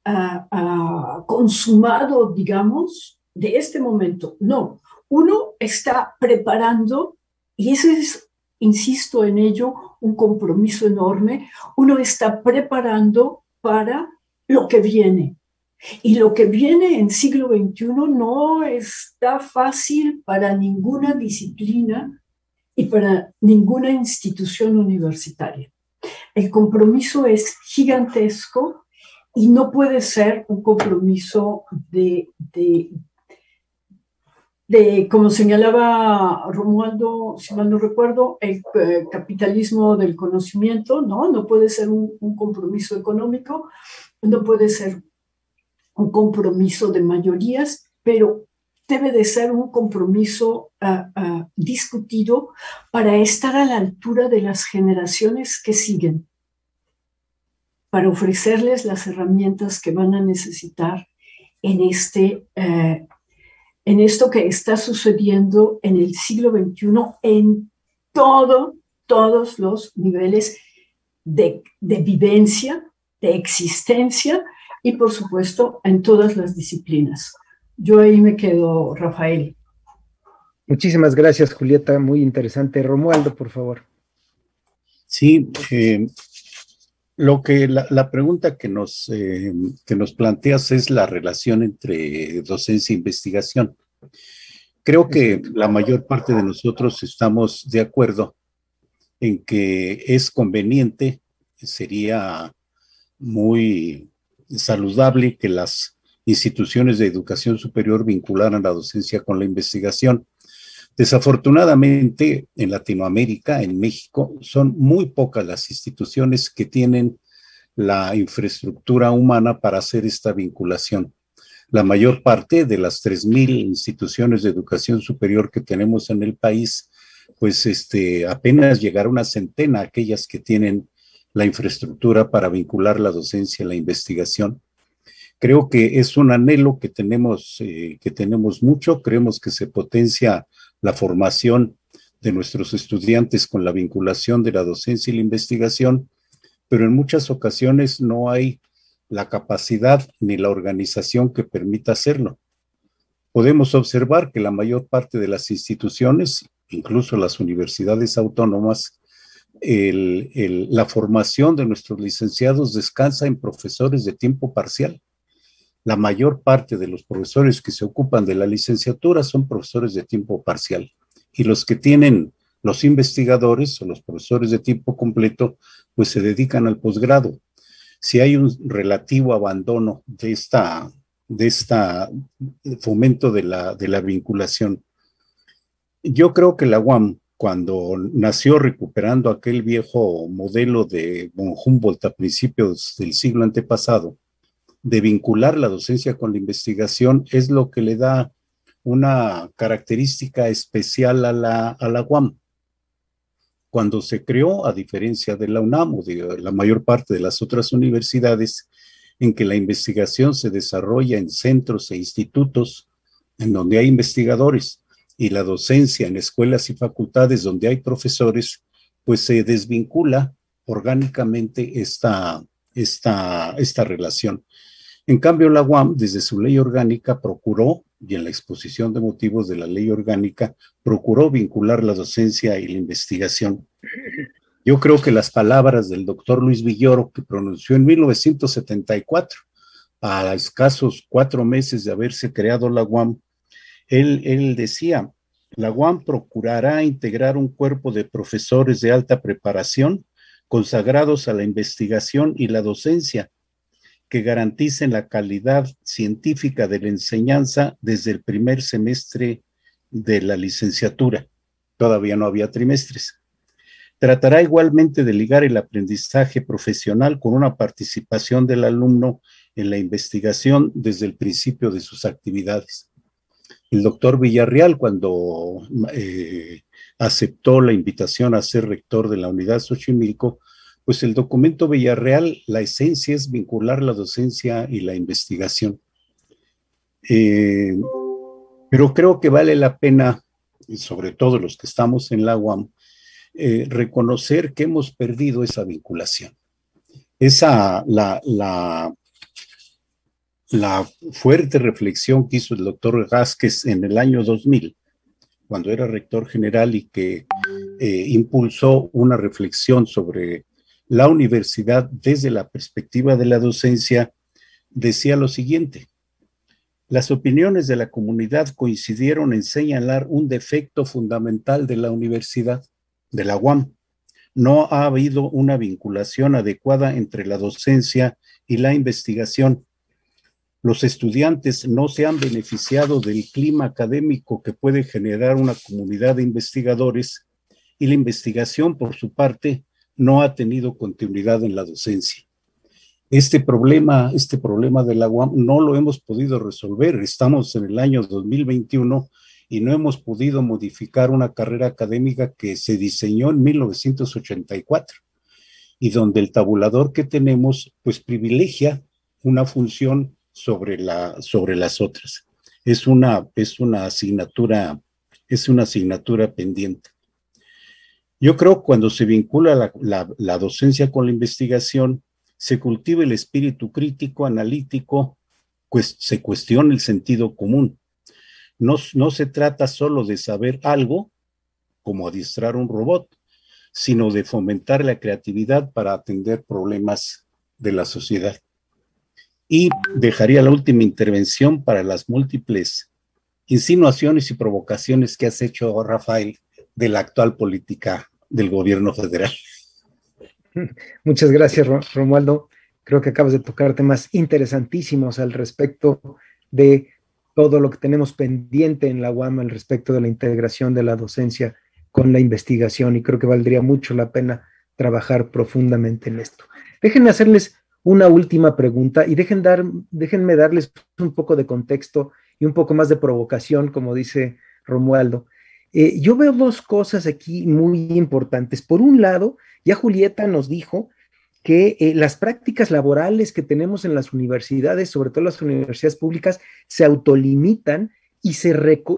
consumado, digamos, de este momento. No, uno está preparando, y ese es, insisto en ello, un compromiso enorme. Uno está preparando para lo que viene. Y lo que viene en siglo XXI no está fácil para ninguna disciplina y para ninguna institución universitaria. El compromiso es gigantesco y no puede ser un compromiso de como señalaba Romualdo, si mal no recuerdo, el capitalismo del conocimiento, no puede ser un compromiso económico, no puede ser un compromiso de mayorías, pero debe de ser un compromiso discutido para estar a la altura de las generaciones que siguen, para ofrecerles las herramientas que van a necesitar en esto que está sucediendo en el siglo XXI en todos los niveles de vivencia, de existencia y, por supuesto, en todas las disciplinas. Yo ahí me quedo, Rafael. Muchísimas gracias, Julieta. Muy interesante. Romualdo, por favor. Sí, la pregunta que nos planteas es la relación entre docencia e investigación. Creo que la mayor parte de nosotros estamos de acuerdo en que es conveniente, sería muy saludable que las instituciones de educación superior vincularan la docencia con la investigación. Desafortunadamente, en Latinoamérica, en México, son muy pocas las instituciones que tienen la infraestructura humana para hacer esta vinculación. La mayor parte de las 3,000 instituciones de educación superior que tenemos en el país, pues apenas llegaron a una centena aquellas que tienen la infraestructura para vincular la docencia a la investigación. Creo que es un anhelo que tenemos mucho. Creemos que se potencia la formación de nuestros estudiantes con la vinculación de la docencia y la investigación, pero en muchas ocasiones no hay la capacidad ni la organización que permita hacerlo. Podemos observar que la mayor parte de las instituciones, incluso las universidades autónomas, la formación de nuestros licenciados descansa en profesores de tiempo parcial. la mayor parte de los profesores que se ocupan de la licenciatura son profesores de tiempo parcial, y los que tienen los investigadores o los profesores de tiempo completo, pues se dedican al posgrado. Si hay un relativo abandono de esta fomento de la vinculación. Yo creo que la UAM, cuando nació recuperando aquel viejo modelo de von Humboldt a principios del siglo antepasado, de vincular la docencia con la investigación, es lo que le da una característica especial a la UAM. Cuando se creó, a diferencia de la UNAM o de la mayor parte de las otras universidades, en que la investigación se desarrolla en centros e institutos en donde hay investigadores, y la docencia en escuelas y facultades donde hay profesores, pues se desvincula orgánicamente esta relación. En cambio, la UAM, desde su ley orgánica, procuró, y en la exposición de motivos de la ley orgánica, procuró vincular la docencia y la investigación. Yo creo que las palabras del doctor Luis Villoro, que pronunció en 1974, a escasos 4 meses de haberse creado la UAM, él decía: la UAM procurará integrar un cuerpo de profesores de alta preparación consagrados a la investigación y la docencia, que garanticen la calidad científica de la enseñanza desde el primer semestre de la licenciatura. Todavía no había trimestres. Tratará igualmente de ligar el aprendizaje profesional con una participación del alumno en la investigación desde el principio de sus actividades. El doctor Villarreal, cuando aceptó la invitación a ser rector de la Unidad Xochimilco, pues el documento Villarreal, la esencia es vincular la docencia y la investigación. Pero creo que vale la pena, y sobre todo los que estamos en la UAM, reconocer que hemos perdido esa vinculación. La fuerte reflexión que hizo el doctor Vázquez en el año 2000, cuando era rector general, y que impulsó una reflexión sobre la universidad desde la perspectiva de la docencia, decía lo siguiente: las opiniones de la comunidad coincidieron en señalar un defecto fundamental de la universidad, de la UAM. No ha habido una vinculación adecuada entre la docencia y la investigación. Los estudiantes no se han beneficiado del clima académico que puede generar una comunidad de investigadores, y la investigación, por su parte, no ha tenido continuidad en la docencia. Este problema de la UAM no lo hemos podido resolver. Estamos en el año 2021 y no hemos podido modificar una carrera académica que se diseñó en 1984 y donde el tabulador que tenemos pues privilegia una función sobre las otras. Es una asignatura pendiente. Yo creo que cuando se vincula la docencia con la investigación, se cultiva el espíritu crítico, analítico, pues se cuestiona el sentido común. No se trata solo de saber algo, como adiestrar un robot, sino de fomentar la creatividad para atender problemas de la sociedad. Y dejaría la última intervención para las múltiples insinuaciones y provocaciones que has hecho, Rafael, de la actual política del gobierno federal. Muchas gracias, Romualdo. Creo que acabas de tocar temas interesantísimos al respecto de todo lo que tenemos pendiente en la UAM al respecto de la integración de la docencia con la investigación, y creo que valdría mucho la pena trabajar profundamente en esto. Déjenme hacerles una última pregunta y déjenme darles un poco de contexto y un poco más de provocación, como dice Romualdo. Yo veo 2 cosas aquí muy importantes. Por un lado, ya Julieta nos dijo que las prácticas laborales que tenemos en las universidades, sobre todo las universidades públicas, se autolimitan y se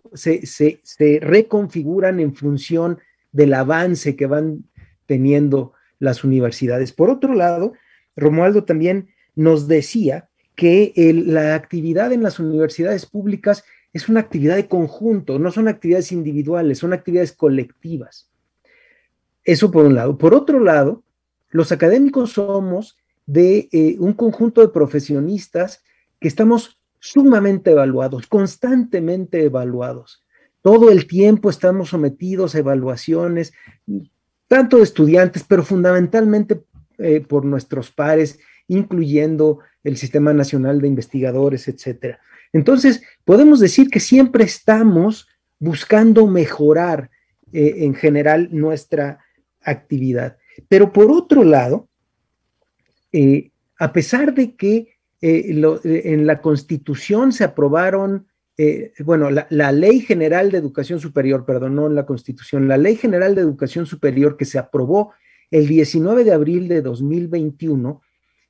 reconfiguran en función del avance que van teniendo las universidades. Por otro lado, Romualdo también nos decía que la actividad en las universidades públicas es una actividad de conjunto, no son actividades individuales, son actividades colectivas. Eso por un lado. Por otro lado, los académicos somos de un conjunto de profesionistas que estamos sumamente evaluados, constantemente evaluados. Todo el tiempo estamos sometidos a evaluaciones, tanto de estudiantes, pero fundamentalmente por nuestros pares, incluyendo el Sistema Nacional de Investigadores, etcétera. Entonces, podemos decir que siempre estamos buscando mejorar en general nuestra actividad. Pero por otro lado, a pesar de que en la Constitución se aprobaron, la Ley General de Educación Superior, perdón, no en la Constitución, la Ley General de Educación Superior que se aprobó el 19 de abril de 2021,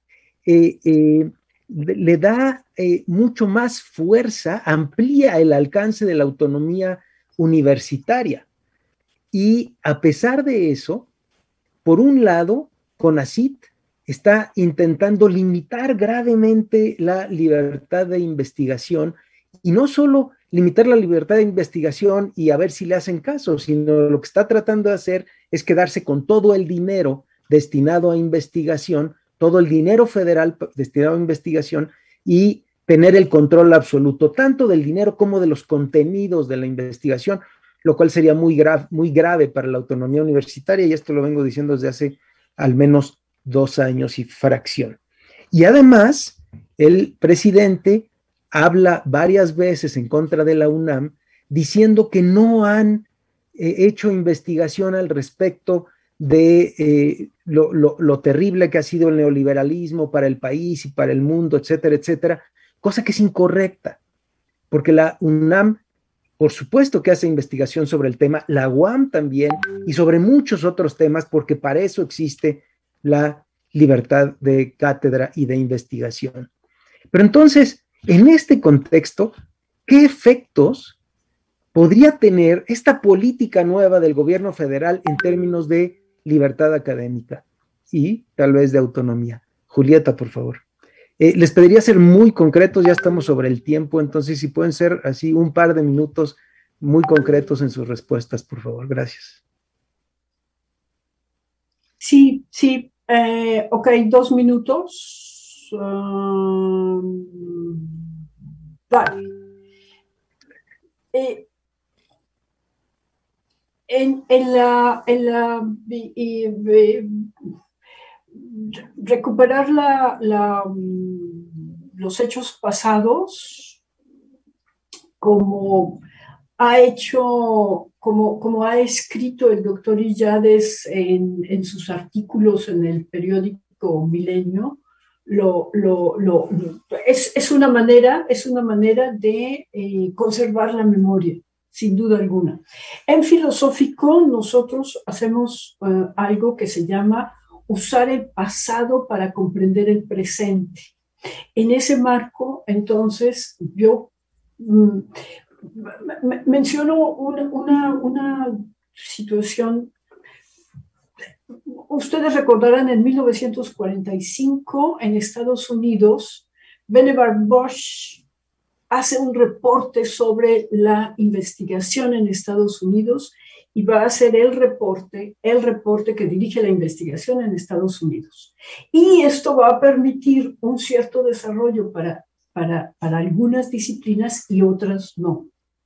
le da mucho más fuerza, amplía el alcance de la autonomía universitaria. Y a pesar de eso, por un lado, CONACYT está intentando limitar gravemente la libertad de investigación, y no solo limitar la libertad de investigación y a ver si le hacen caso, sino lo que está tratando de hacer es quedarse con todo el dinero destinado a investigación, todo el dinero federal destinado a investigación, y tener el control absoluto tanto del dinero como de los contenidos de la investigación, lo cual sería muy grave para la autonomía universitaria, y esto lo vengo diciendo desde hace al menos 2 años y fracción. Y además, el presidente habla varias veces en contra de la UNAM, diciendo que no han hecho investigación al respecto de lo terrible que ha sido el neoliberalismo para el país y para el mundo, etcétera, etcétera, cosa que es incorrecta, porque la UNAM, por supuesto que hace investigación sobre el tema, la UAM también, y sobre muchos otros temas, porque para eso existe la libertad de cátedra y de investigación. Pero entonces, en este contexto, ¿qué efectos podría tener esta política nueva del gobierno federal en términos de libertad académica y tal vez de autonomía? Julieta, por favor. Les pediría ser muy concretos, ya estamos sobre el tiempo, entonces si pueden ser así un par de minutos muy concretos en sus respuestas, por favor. Gracias. Sí. Ok, 2 minutos. Vale. Recuperar los hechos pasados, como ha escrito el doctor Illades en sus artículos en el periódico Milenio, es una manera de conservar la memoria, sin duda alguna. En filosófico, nosotros hacemos algo que se llama usar el pasado para comprender el presente. En ese marco, entonces, yo menciono una situación. Ustedes recordarán, en 1945, en Estados Unidos, Vannevar Bush hace un reporte sobre la investigación en Estados Unidos, y va a ser el reporte que dirige la investigación en Estados Unidos. Y esto va a permitir un cierto desarrollo para algunas disciplinas y otras no.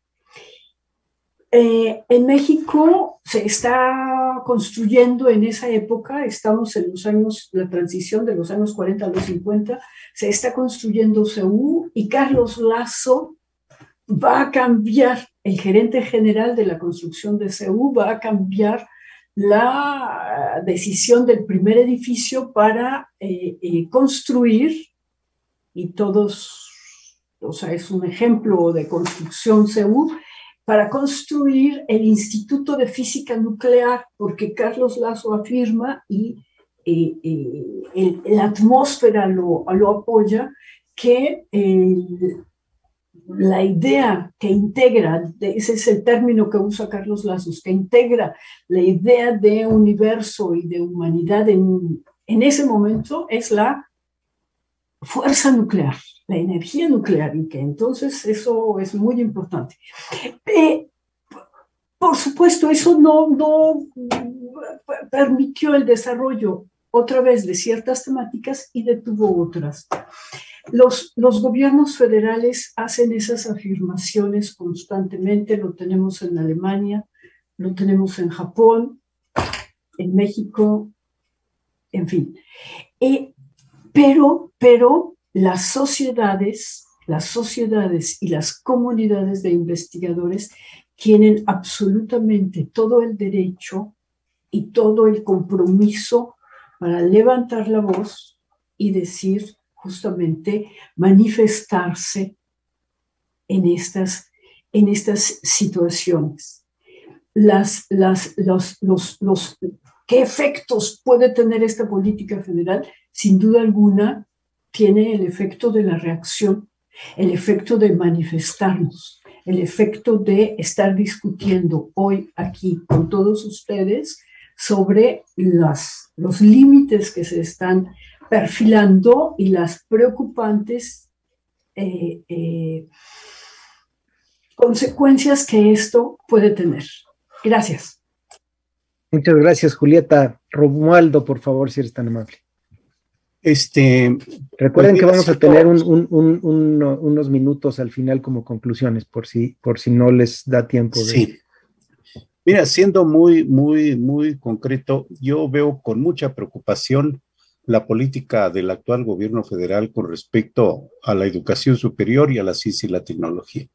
En México se está construyendo en esa época, estamos en la transición de los años 40 a los 50, se está construyendo CEU, y Carlos Lazo va a cambiar, el gerente general de la construcción de CEU va a cambiar la decisión del primer edificio para construir, y todos, o sea, es un ejemplo de construcción CEU, para construir el Instituto de Física Nuclear, porque Carlos Lazo afirma, y la atmósfera lo apoya, que la idea que integra, ese es el término que usa Carlos Lazo, que integra la idea de universo y de humanidad en ese momento, es la fuerza nuclear, la energía nuclear, y que entonces eso es muy importante. Por supuesto, eso no permitió el desarrollo otra vez de ciertas temáticas y detuvo otras. Los gobiernos federales hacen esas afirmaciones constantemente, lo tenemos en Alemania, lo tenemos en Japón, en México, en fin. Pero las sociedades y las comunidades de investigadores tienen absolutamente todo el derecho y todo el compromiso para levantar la voz y decir, justamente, manifestarse en estas situaciones. ¿Qué efectos puede tener esta política federal? Sin duda alguna, tiene el efecto de la reacción, el efecto de manifestarnos, el efecto de estar discutiendo hoy aquí con todos ustedes sobre los límites que se están perfilando y las preocupantes consecuencias que esto puede tener. Gracias. Muchas gracias, Julieta. Romualdo, por favor, si eres tan amable. Recuerden que vamos a tener unos minutos al final como conclusiones, por si no les da tiempo de... Sí. Mira, siendo muy concreto, yo veo con mucha preocupación la política del actual gobierno federal con respecto a la educación superior y a la ciencia y la tecnología.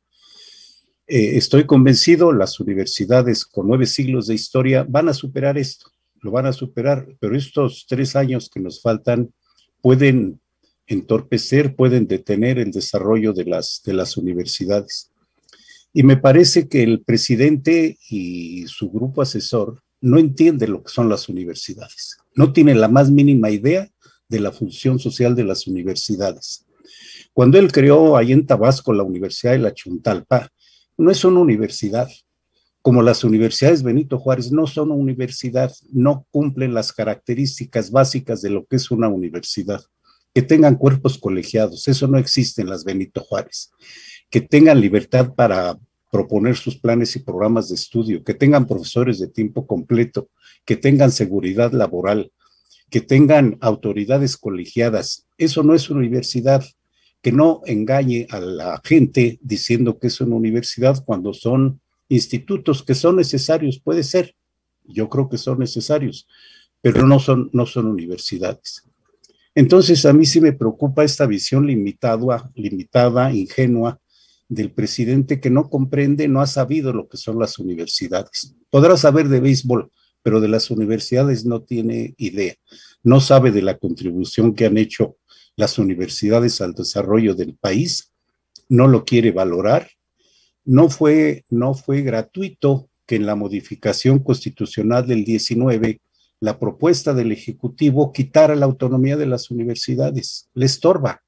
Estoy convencido, las universidades con 9 siglos de historia van a superar esto, lo van a superar, pero estos 3 años que nos faltan pueden entorpecer, pueden detener el desarrollo de las universidades. Y me parece que el presidente y su grupo asesor no entienden lo que son las universidades, no tienen la más mínima idea de la función social de las universidades. Cuando él creó ahí en Tabasco la Universidad de la Chontalpa, no es una universidad, como las universidades Benito Juárez no son una universidad, no cumplen las características básicas de lo que es una universidad, que tengan cuerpos colegiados, eso no existe en las Benito Juárez, que tengan libertad para proponer sus planes y programas de estudio, que tengan profesores de tiempo completo, que tengan seguridad laboral, que tengan autoridades colegiadas, eso no es una universidad. Que no engañe a la gente diciendo que es una universidad cuando son institutos que son necesarios, puede ser, yo creo que son necesarios, pero no son universidades. Entonces a mí sí me preocupa esta visión limitada, ingenua del presidente que no comprende, no ha sabido lo que son las universidades. Podrá saber de béisbol, pero de las universidades no tiene idea, no sabe de la contribución que han hecho las universidades al desarrollo del país, no lo quiere valorar. No fue gratuito que en la modificación constitucional del 19, la propuesta del Ejecutivo quitara la autonomía de las universidades, le estorba.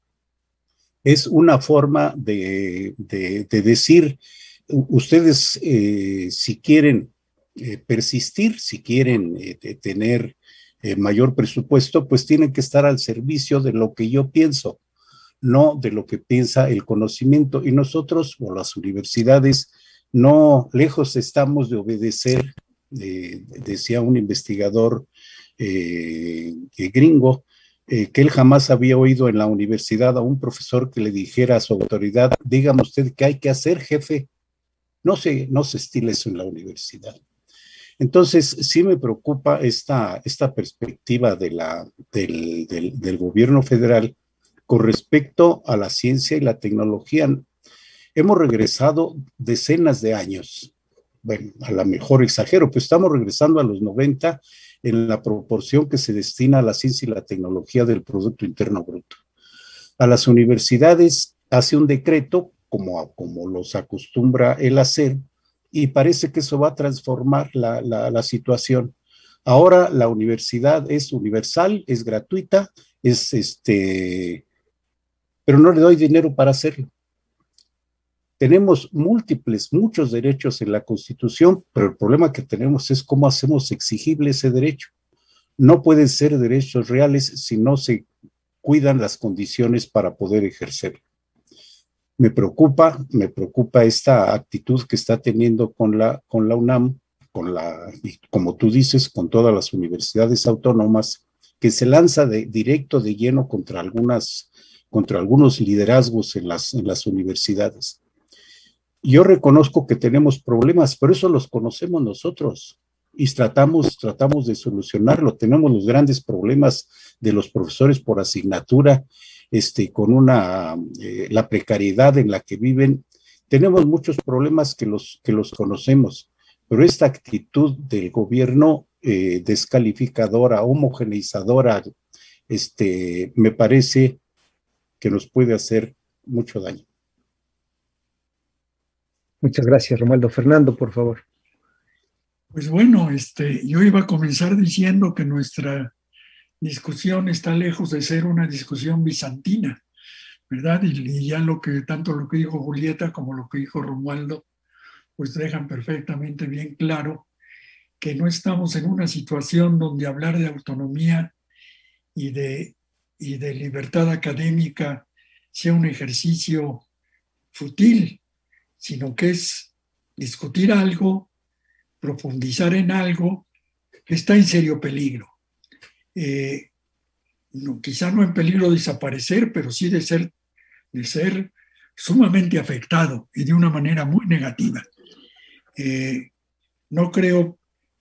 Es una forma de decir, ustedes si quieren persistir, si quieren tener mayor presupuesto, pues tienen que estar al servicio de lo que yo pienso, no de lo que piensa el conocimiento. Y nosotros, o las universidades, no lejos estamos de obedecer, decía un investigador gringo, que él jamás había oído en la universidad a un profesor que le dijera a su autoridad, dígame usted qué hay que hacer, jefe. No se estila eso en la universidad. Entonces, sí me preocupa esta perspectiva del gobierno federal con respecto a la ciencia y la tecnología. Hemos regresado decenas de años, bueno, a lo mejor exagero, pero estamos regresando a los 90 en la proporción que se destina a la ciencia y la tecnología del Producto Interno Bruto. A las universidades hace un decreto, como los acostumbra él hacer, y parece que eso va a transformar la situación. Ahora la universidad es universal, es gratuita, pero no le doy dinero para hacerlo. Tenemos muchos derechos en la Constitución, pero el problema que tenemos es cómo hacemos exigible ese derecho. No pueden ser derechos reales si no se cuidan las condiciones para poder ejercerlo. Me preocupa esta actitud que está teniendo con la UNAM, y como tú dices, con todas las universidades autónomas, que se lanza directo de lleno contra algunas contra algunos liderazgos en las universidades. Yo reconozco que tenemos problemas, pero eso los conocemos nosotros y tratamos de solucionarlo. Tenemos los grandes problemas de los profesores por asignatura, con la precariedad en la que viven. Tenemos muchos problemas que los conocemos, pero esta actitud del gobierno descalificadora, homogeneizadora, me parece que nos puede hacer mucho daño. Muchas gracias, Romualdo. Fernando, por favor. Pues bueno, yo iba a comenzar diciendo que nuestra discusión está lejos de ser una discusión bizantina, ¿verdad? Y ya tanto lo que dijo Julieta como lo que dijo Romualdo, pues dejan perfectamente bien claro que no estamos en una situación donde hablar de autonomía y de libertad académica sea un ejercicio fútil, sino que es discutir algo, profundizar en algo que está en serio peligro. Quizá no en peligro de desaparecer, pero sí de ser sumamente afectado y de una manera muy negativa. No creo,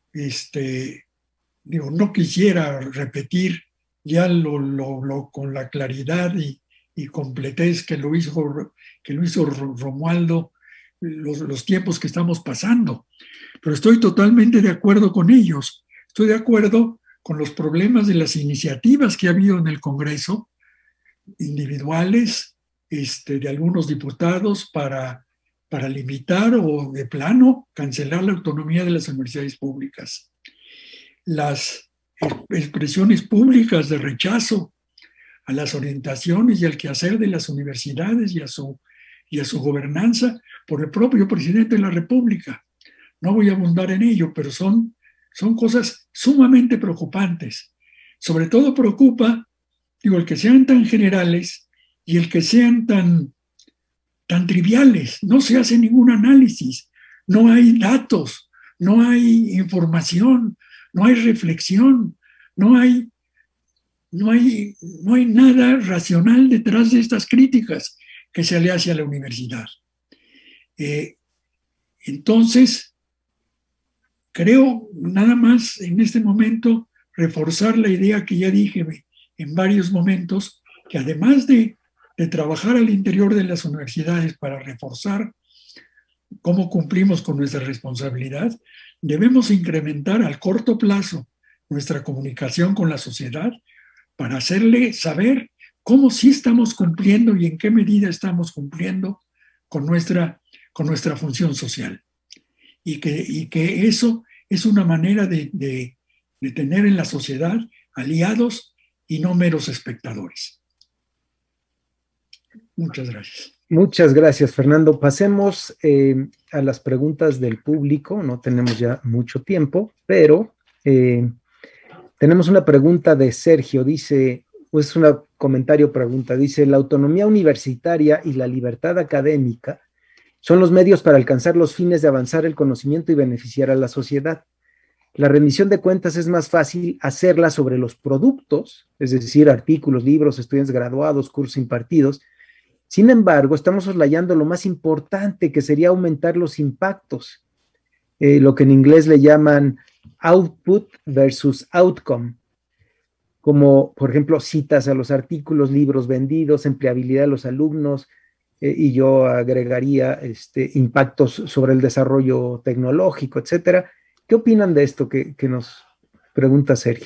no quisiera repetir ya con la claridad y completez que lo hizo Romualdo, los tiempos que estamos pasando, pero estoy totalmente de acuerdo con ellos. Estoy de acuerdo con los problemas de las iniciativas que ha habido en el Congreso, individuales, de algunos diputados para limitar o de plano cancelar la autonomía de las universidades públicas. Las expresiones públicas de rechazo a las orientaciones y al quehacer de las universidades y a su gobernanza por el propio presidente de la República. No voy a abundar en ello, pero son cosas sumamente preocupantes. Sobre todo preocupa, el que sean tan generales y el que sean tan triviales. No se hace ningún análisis, no hay datos, no hay información, no hay reflexión, no hay nada racional detrás de estas críticas que se le hace a la universidad. Entonces, creo nada más en este momento reforzar la idea que ya dije en varios momentos, que además de trabajar al interior de las universidades para reforzar cómo cumplimos con nuestra responsabilidad, debemos incrementar al corto plazo nuestra comunicación con la sociedad para hacerle saber cómo sí estamos cumpliendo y en qué medida estamos cumpliendo con nuestra función social. Y que eso es una manera de tener en la sociedad aliados y no meros espectadores. Muchas gracias. Muchas gracias, Fernando. Pasemos a las preguntas del público. No tenemos ya mucho tiempo, pero tenemos una pregunta de Sergio. Dice, es un comentario pregunta, dice, la autonomía universitaria y la libertad académica son los medios para alcanzar los fines de avanzar el conocimiento y beneficiar a la sociedad. La rendición de cuentas es más fácil hacerla sobre los productos, es decir, artículos, libros, estudiantes graduados, cursos impartidos. Sin embargo, estamos soslayando lo más importante, que sería aumentar los impactos, lo que en inglés le llaman output versus outcome, como por ejemplo citas a los artículos, libros vendidos, empleabilidad de los alumnos, y yo agregaría impactos sobre el desarrollo tecnológico, etcétera. ¿Qué opinan de esto que nos pregunta Sergio?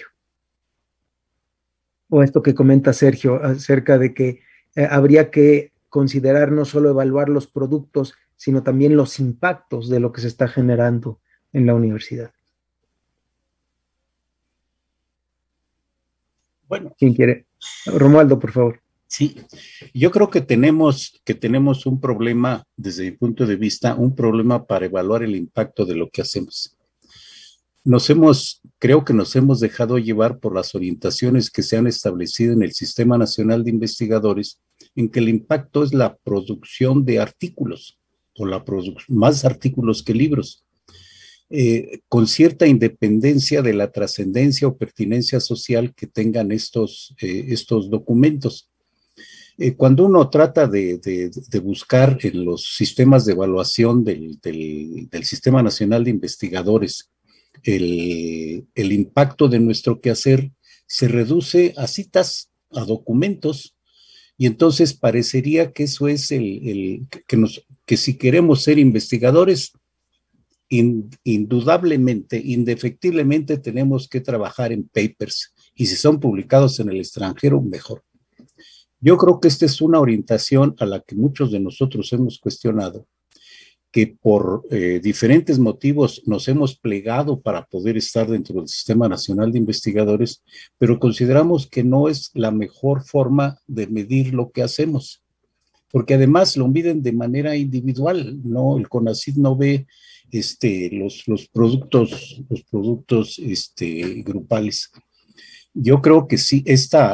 O esto que comenta Sergio acerca de que habría que considerar no solo evaluar los productos, sino también los impactos de lo que se está generando en la universidad. Bueno. ¿Quién quiere? Romualdo, por favor. Sí, yo creo que tenemos un problema, desde mi punto de vista, un problema para evaluar el impacto de lo que hacemos. Creo que nos hemos dejado llevar por las orientaciones que se han establecido en el Sistema Nacional de Investigadores, en que el impacto es la producción de artículos, o más artículos que libros, con cierta independencia de la trascendencia o pertinencia social que tengan estos documentos. Cuando uno trata de buscar en los sistemas de evaluación del Sistema Nacional de Investigadores el impacto de nuestro quehacer, se reduce a citas, a documentos, y entonces parecería que eso es que si queremos ser investigadores, indudablemente, indefectiblemente tenemos que trabajar en papers, y si son publicados en el extranjero, mejor. Yo creo que esta es una orientación a la que muchos de nosotros hemos cuestionado, que por diferentes motivos nos hemos plegado para poder estar dentro del Sistema Nacional de Investigadores, pero consideramos que no es la mejor forma de medir lo que hacemos, porque además lo miden de manera individual, ¿no? El CONACYT no ve los productos grupales. Yo creo que sí,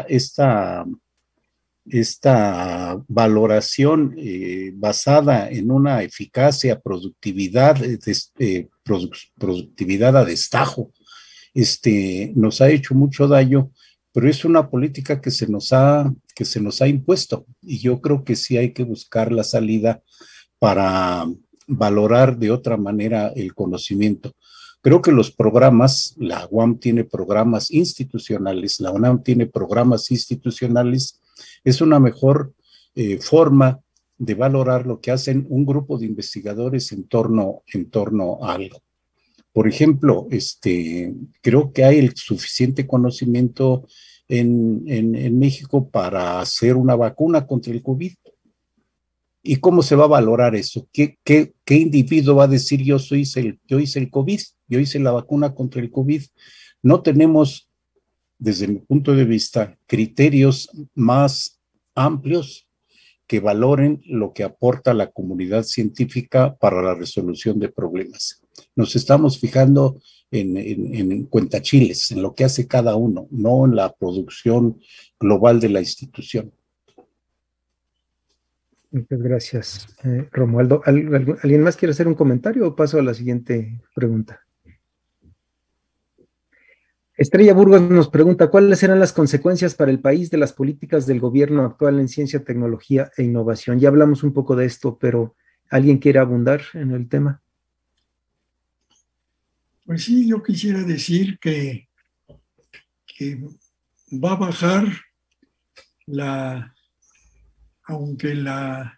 esta valoración basada en una eficacia, productividad, productividad a destajo, nos ha hecho mucho daño, pero es una política que se nos ha impuesto, y yo creo que sí hay que buscar la salida para valorar de otra manera el conocimiento. Creo que los programas, la UAM tiene programas institucionales, la UNAM tiene programas institucionales, es una mejor forma de valorar lo que hacen un grupo de investigadores en torno a algo. Por ejemplo, creo que hay el suficiente conocimiento en México para hacer una vacuna contra el COVID. ¿Y cómo se va a valorar eso? ¿Qué individuo va a decir yo hice el COVID, yo hice la vacuna contra el COVID? No tenemos, desde mi punto de vista, criterios más amplios que valoren lo que aporta la comunidad científica para la resolución de problemas. Nos estamos fijando en cuentachiles, en lo que hace cada uno, no en la producción global de la institución. Muchas gracias, Romualdo. ¿Alguien más quiere hacer un comentario o paso a la siguiente pregunta? Estrella Burgos nos pregunta, ¿cuáles serán las consecuencias para el país de las políticas del gobierno actual en ciencia, tecnología e innovación? Ya hablamos un poco de esto, pero ¿alguien quiere abundar en el tema? Pues sí, yo quisiera decir que va a bajar aunque la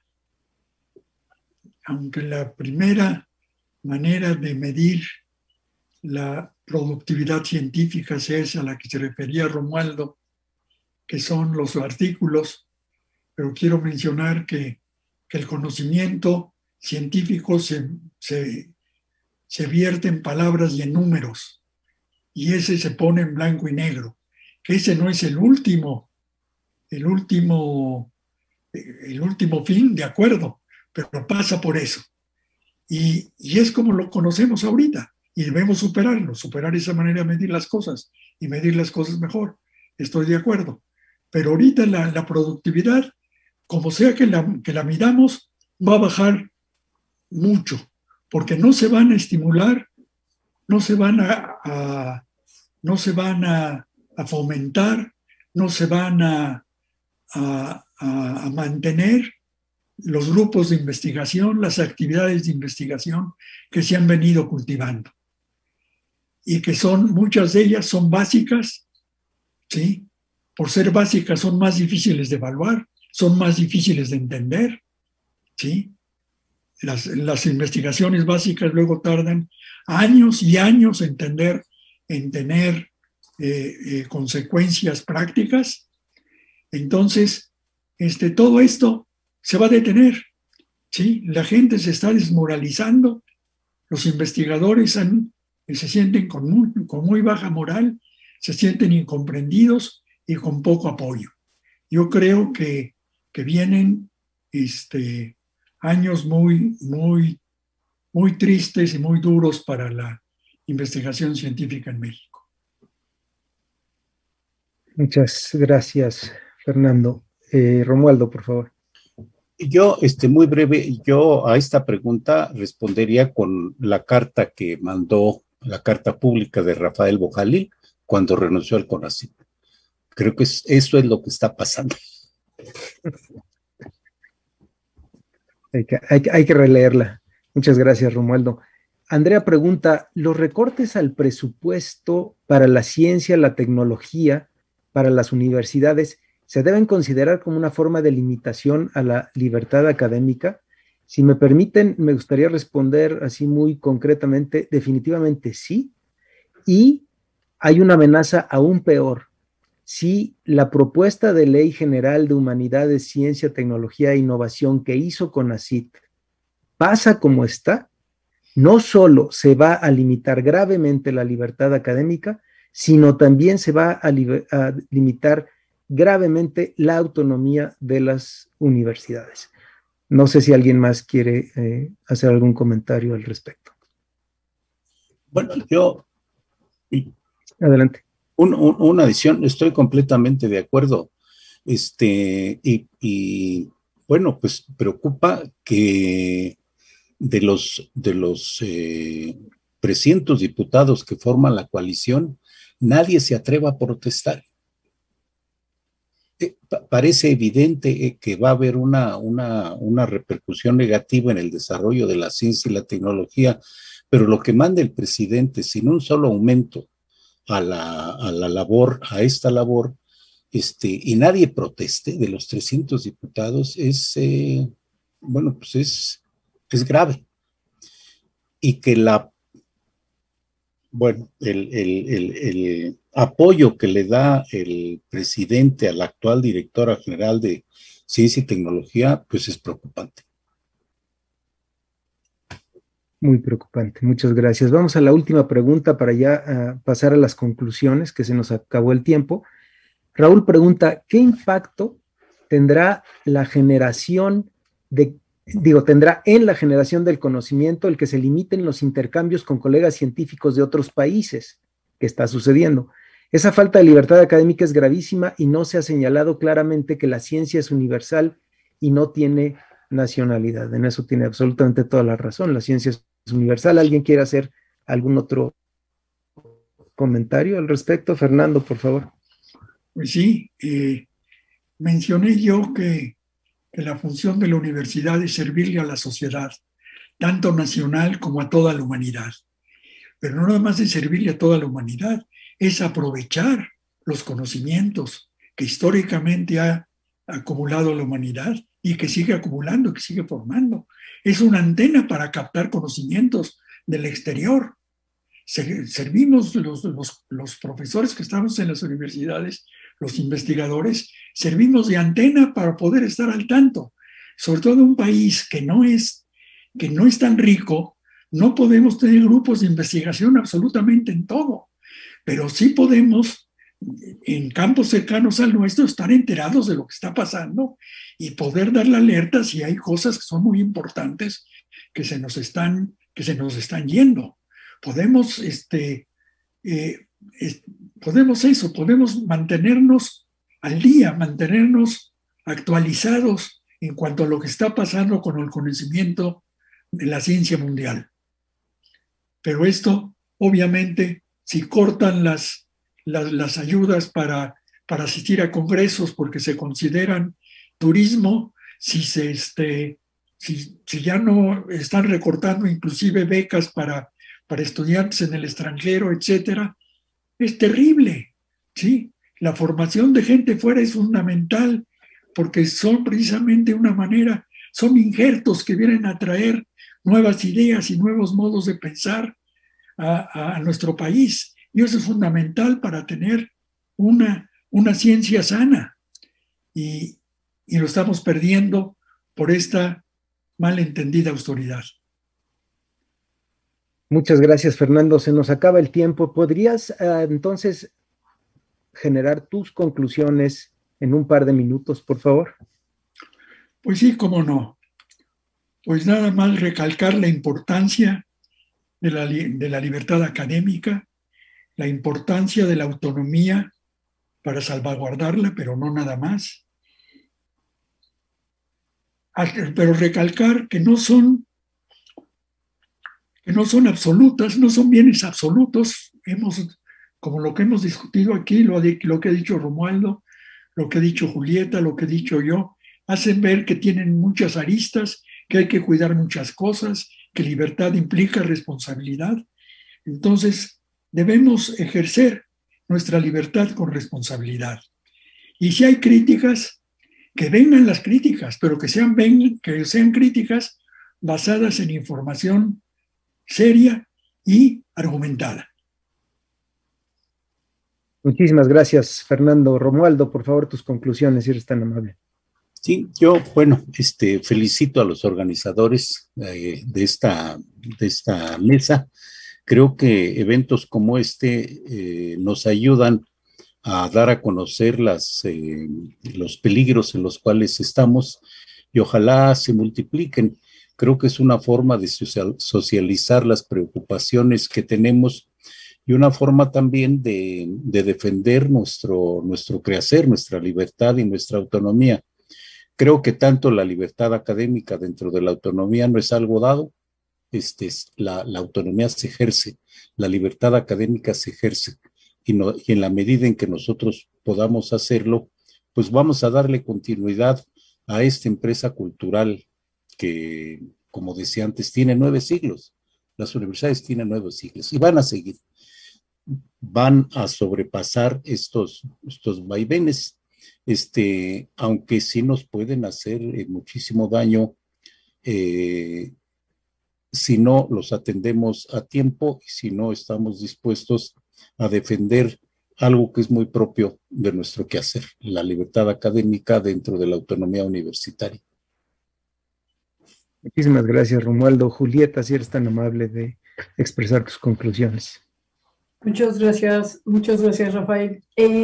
primera manera de medir la productividad científica sea esa a la que se refería Romualdo, que son los artículos, pero quiero mencionar que el conocimiento científico se vierte en palabras y en números, y ese se pone en blanco y negro, que ese no es el último fin, de acuerdo, pero pasa por eso. Y es como lo conocemos ahorita, y debemos superar esa manera de medir las cosas, y medir las cosas mejor. Estoy de acuerdo. Pero ahorita la productividad, como sea que la midamos, va a bajar mucho, porque no se van a estimular, no se van a fomentar, no se van a mantener los grupos de investigación, las actividades de investigación que se han venido cultivando. Y que muchas de ellas son básicas, ¿sí? Por ser básicas son más difíciles de evaluar, son más difíciles de entender, ¿sí? Las investigaciones básicas luego tardan años y años en tener consecuencias prácticas. Entonces, todo esto se va a detener, ¿sí? La gente se está desmoralizando, los investigadores se sienten con muy baja moral, se sienten incomprendidos y con poco apoyo. Yo creo que vienen años muy, muy, muy tristes y muy duros para la investigación científica en México. Muchas gracias, Fernando. Romualdo, por favor. Yo, muy breve, yo a esta pregunta respondería con la carta que mandó, la carta pública de Rafael Bojalil cuando renunció al CONACYT. Creo que eso es lo que está pasando. Hay que releerla. Muchas gracias, Romualdo. Andrea pregunta, ¿los recortes al presupuesto para la ciencia, la tecnología, para las universidades, se deben considerar como una forma de limitación a la libertad académica? Si me permiten, me gustaría responder así muy concretamente, definitivamente sí. Y hay una amenaza aún peor. Si la propuesta de Ley General de Humanidades, Ciencia, Tecnología e Innovación que hizo CONACYT pasa como está, no solo se va a limitar gravemente la libertad académica, sino también se va a limitar gravemente la autonomía de las universidades. No sé si alguien más quiere hacer algún comentario al respecto. Bueno, yo... Adelante. Una adición, estoy completamente de acuerdo. Bueno, pues preocupa que de los 300 diputados que forman la coalición, nadie se atreva a protestar. Parece evidente que va a haber una repercusión negativa en el desarrollo de la ciencia y la tecnología, pero lo que manda el presidente, sin un solo aumento a esta labor, y nadie proteste de los 300 diputados, bueno, pues es grave. Y que el apoyo que le da el presidente a la actual directora general de Ciencia y Tecnología, pues es preocupante. Muy preocupante, muchas gracias. Vamos a la última pregunta para ya pasar a las conclusiones, que se nos acabó el tiempo. Raúl pregunta, ¿qué impacto tendrá tendrá en la generación del conocimiento el que se limiten los intercambios con colegas científicos de otros países? ¿Qué está sucediendo? Esa falta de libertad académica es gravísima y no se ha señalado claramente que la ciencia es universal y no tiene nacionalidad. En eso tiene absolutamente toda la razón. La ciencia es universal. ¿Alguien quiere hacer algún otro comentario al respecto? Fernando, por favor. Pues sí, mencioné yo que la función de la universidad es servirle a la sociedad, tanto nacional como a toda la humanidad. Pero no nada más de servirle a toda la humanidad, es aprovechar los conocimientos que históricamente ha acumulado la humanidad y que sigue acumulando, que sigue formando. Es una antena para captar conocimientos del exterior. Servimos los profesores que estamos en las universidades, los investigadores, servimos de antena para poder estar al tanto. Sobre todo en un país que no es tan rico, no podemos tener grupos de investigación absolutamente en todo, pero sí podemos, en campos cercanos al nuestro, estar enterados de lo que está pasando y poder dar la alerta si hay cosas que son muy importantes que se nos están yendo. Podemos podemos mantenernos al día, mantenernos actualizados en cuanto a lo que está pasando con el conocimiento de la ciencia mundial. Pero esto, obviamente, si cortan las ayudas para asistir a congresos porque se consideran turismo, si ya no están recortando inclusive becas para estudiantes en el extranjero, etcétera, es terrible, ¿sí? La formación de gente fuera es fundamental porque son precisamente son injertos que vienen a traer nuevas ideas y nuevos modos de pensar a nuestro país. Y eso es fundamental para tener una ciencia sana. Y lo estamos perdiendo por esta malentendida autoridad. Muchas gracias, Fernando. Se nos acaba el tiempo. ¿Podrías entonces generar tus conclusiones en un par de minutos, por favor? Pues sí, cómo no. Pues nada más recalcar la importancia de la libertad académica, la importancia de la autonomía para salvaguardarla, pero no nada más. Pero recalcar que no son absolutas, no son bienes absolutos. Como lo que hemos discutido aquí, lo que ha dicho Romualdo, lo que ha dicho Julieta, lo que he dicho yo, hacen ver que tienen muchas aristas, que hay que cuidar muchas cosas, que libertad implica responsabilidad. Entonces, debemos ejercer nuestra libertad con responsabilidad. Y si hay críticas, que vengan las críticas, pero que sean críticas basadas en información seria y argumentada. Muchísimas gracias, Fernando. Romualdo, por favor, tus conclusiones, si eres tan amable. Sí, yo, bueno, felicito a los organizadores de esta mesa. Creo que eventos como nos ayudan a dar a conocer los peligros en los cuales estamos y ojalá se multipliquen. Creo que es una forma de socializar las preocupaciones que tenemos y una forma también de defender nuestro quehacer, nuestra libertad y nuestra autonomía. Creo que tanto la libertad académica dentro de la autonomía no es algo dado, la autonomía se ejerce, la libertad académica se ejerce, y en la medida en que nosotros podamos hacerlo, pues vamos a darle continuidad a esta empresa cultural que, como decía antes, tiene 9 siglos. Las universidades tienen 9 siglos y van a seguir. Van a sobrepasar estos vaivenes, aunque sí nos pueden hacer muchísimo daño si no los atendemos a tiempo y si no estamos dispuestos a defender algo que es muy propio de nuestro quehacer, la libertad académica dentro de la autonomía universitaria. Muchísimas gracias, Romualdo. Julieta, si eres tan amable de expresar tus conclusiones. Muchas gracias, Rafael.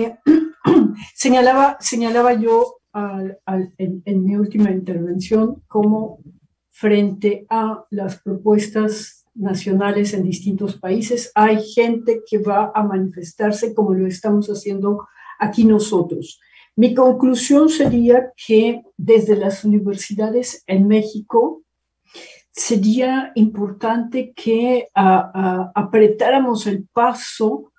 Señalaba yo en mi última intervención cómo frente a las propuestas nacionales en distintos países hay gente que va a manifestarse como lo estamos haciendo aquí nosotros. Mi conclusión sería que desde las universidades en México sería importante que apretáramos el paso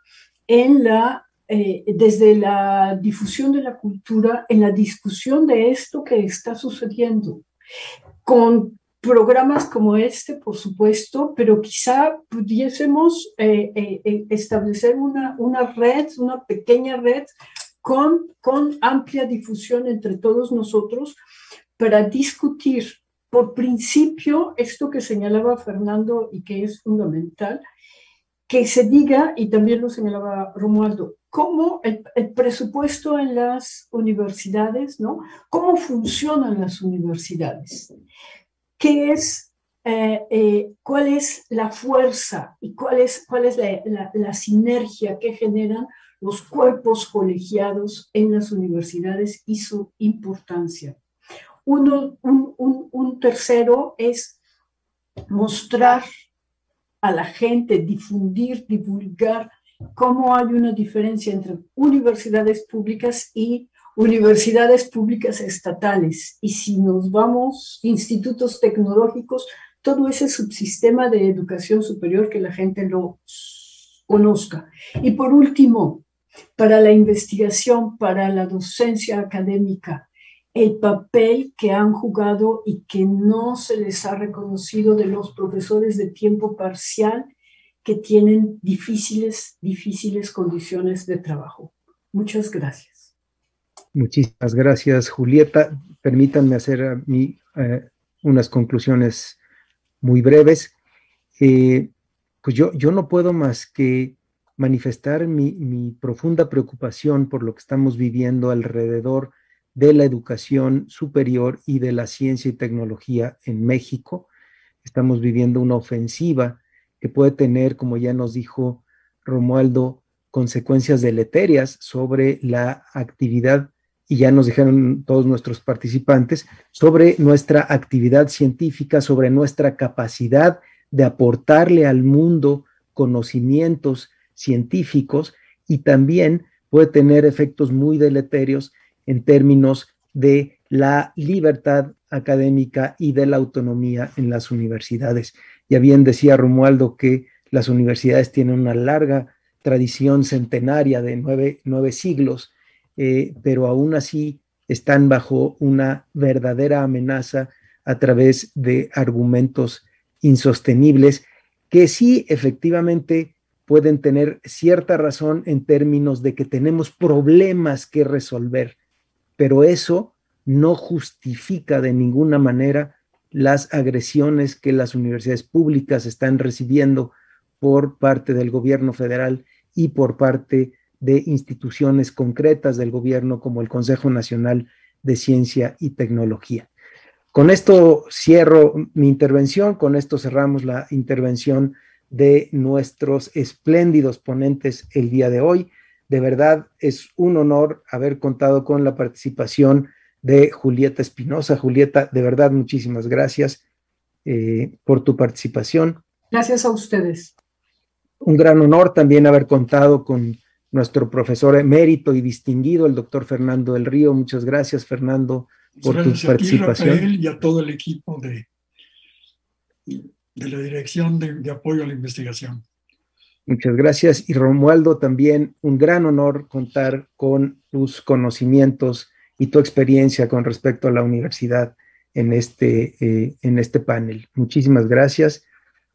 desde la difusión de la cultura, en la discusión de esto que está sucediendo, con programas como este, por supuesto, pero quizá pudiésemos establecer una red, una pequeña red con amplia difusión entre todos nosotros para discutir. Por principio, esto que señalaba Fernando y que es fundamental, que se diga, y también lo señalaba Romualdo, cómo el presupuesto en las universidades, ¿no? ¿Cómo funcionan las universidades? ¿Qué es, cuál es la fuerza y cuál es la sinergia que generan los cuerpos colegiados en las universidades y su importancia? Un tercero es mostrar a la gente, divulgar cómo hay una diferencia entre universidades públicas y universidades públicas estatales. Y si nos vamos, institutos tecnológicos, todo ese subsistema de educación superior que la gente lo conozca. Y por último, para la investigación, para la docencia académica, el papel que han jugado y que no se les ha reconocido de los profesores de tiempo parcial que tienen difíciles condiciones de trabajo. Muchas gracias. Muchísimas gracias, Julieta. Permítanme hacer a mí unas conclusiones muy breves. Pues yo no puedo más que manifestar mi profunda preocupación por lo que estamos viviendo alrededor de la educación superior y de la ciencia y tecnología en México. Estamos viviendo una ofensiva que puede tener, como ya nos dijo Romualdo, consecuencias deleterias sobre la actividad, y ya nos dijeron todos nuestros participantes, sobre nuestra actividad científica, sobre nuestra capacidad de aportarle al mundo conocimientos científicos, y también puede tener efectos muy deleterios en términos de la libertad académica y de la autonomía en las universidades. Ya bien decía Romualdo que las universidades tienen una larga tradición centenaria de nueve siglos, pero aún así están bajo una verdadera amenaza a través de argumentos insostenibles que sí efectivamente pueden tener cierta razón en términos de que tenemos problemas que resolver, pero eso no justifica de ninguna manera las agresiones que las universidades públicas están recibiendo por parte del gobierno federal y por parte de instituciones concretas del gobierno como el Consejo Nacional de Ciencia y Tecnología. Con esto cierro mi intervención, con esto cerramos la intervención de nuestros espléndidos ponentes el día de hoy. De verdad es un honor haber contado con la participación de Julieta Espinosa. Julieta, de verdad muchísimas gracias por tu participación. Gracias a ustedes. Un gran honor también haber contado con nuestro profesor emérito y distinguido, el doctor Fernando del Río. Muchas gracias, Fernando, por tu participación. A ti, Rafael, y a todo el equipo de la Dirección de Apoyo a la Investigación. Muchas gracias. Y Romualdo, también un gran honor contar con tus conocimientos y tu experiencia con respecto a la universidad en este panel. Muchísimas gracias.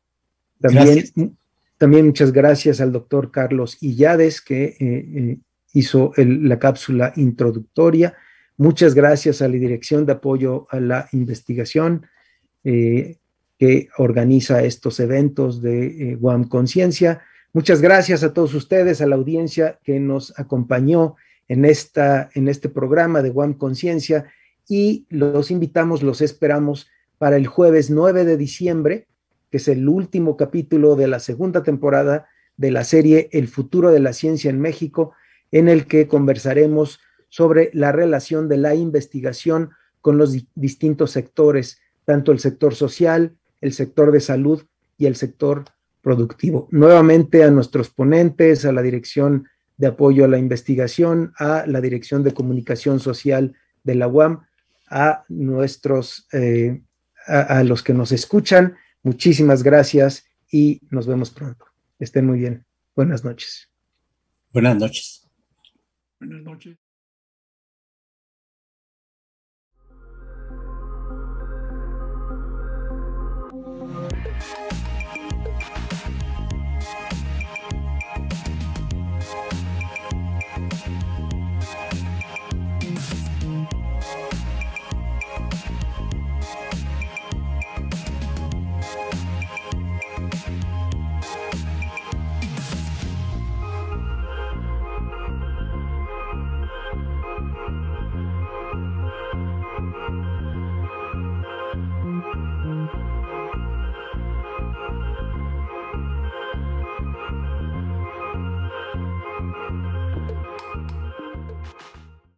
También muchas gracias al doctor Carlos Illades, que hizo la cápsula introductoria. Muchas gracias a la Dirección de Apoyo a la Investigación, que organiza estos eventos de UAM Conciencia. Muchas gracias a todos ustedes, a la audiencia que nos acompañó en este programa de UAM Conciencia, y los invitamos, los esperamos para el jueves 9 de diciembre, que es el último capítulo de la segunda temporada de la serie El futuro de la ciencia en México, en el que conversaremos sobre la relación de la investigación con los distintos sectores, tanto el sector social, el sector de salud y el sector productivo. Nuevamente a nuestros ponentes, a la Dirección de Apoyo a la Investigación, a la Dirección de Comunicación Social de la UAM, a los que nos escuchan, muchísimas gracias y nos vemos pronto. Estén muy bien. Buenas noches. Buenas noches. Buenas noches.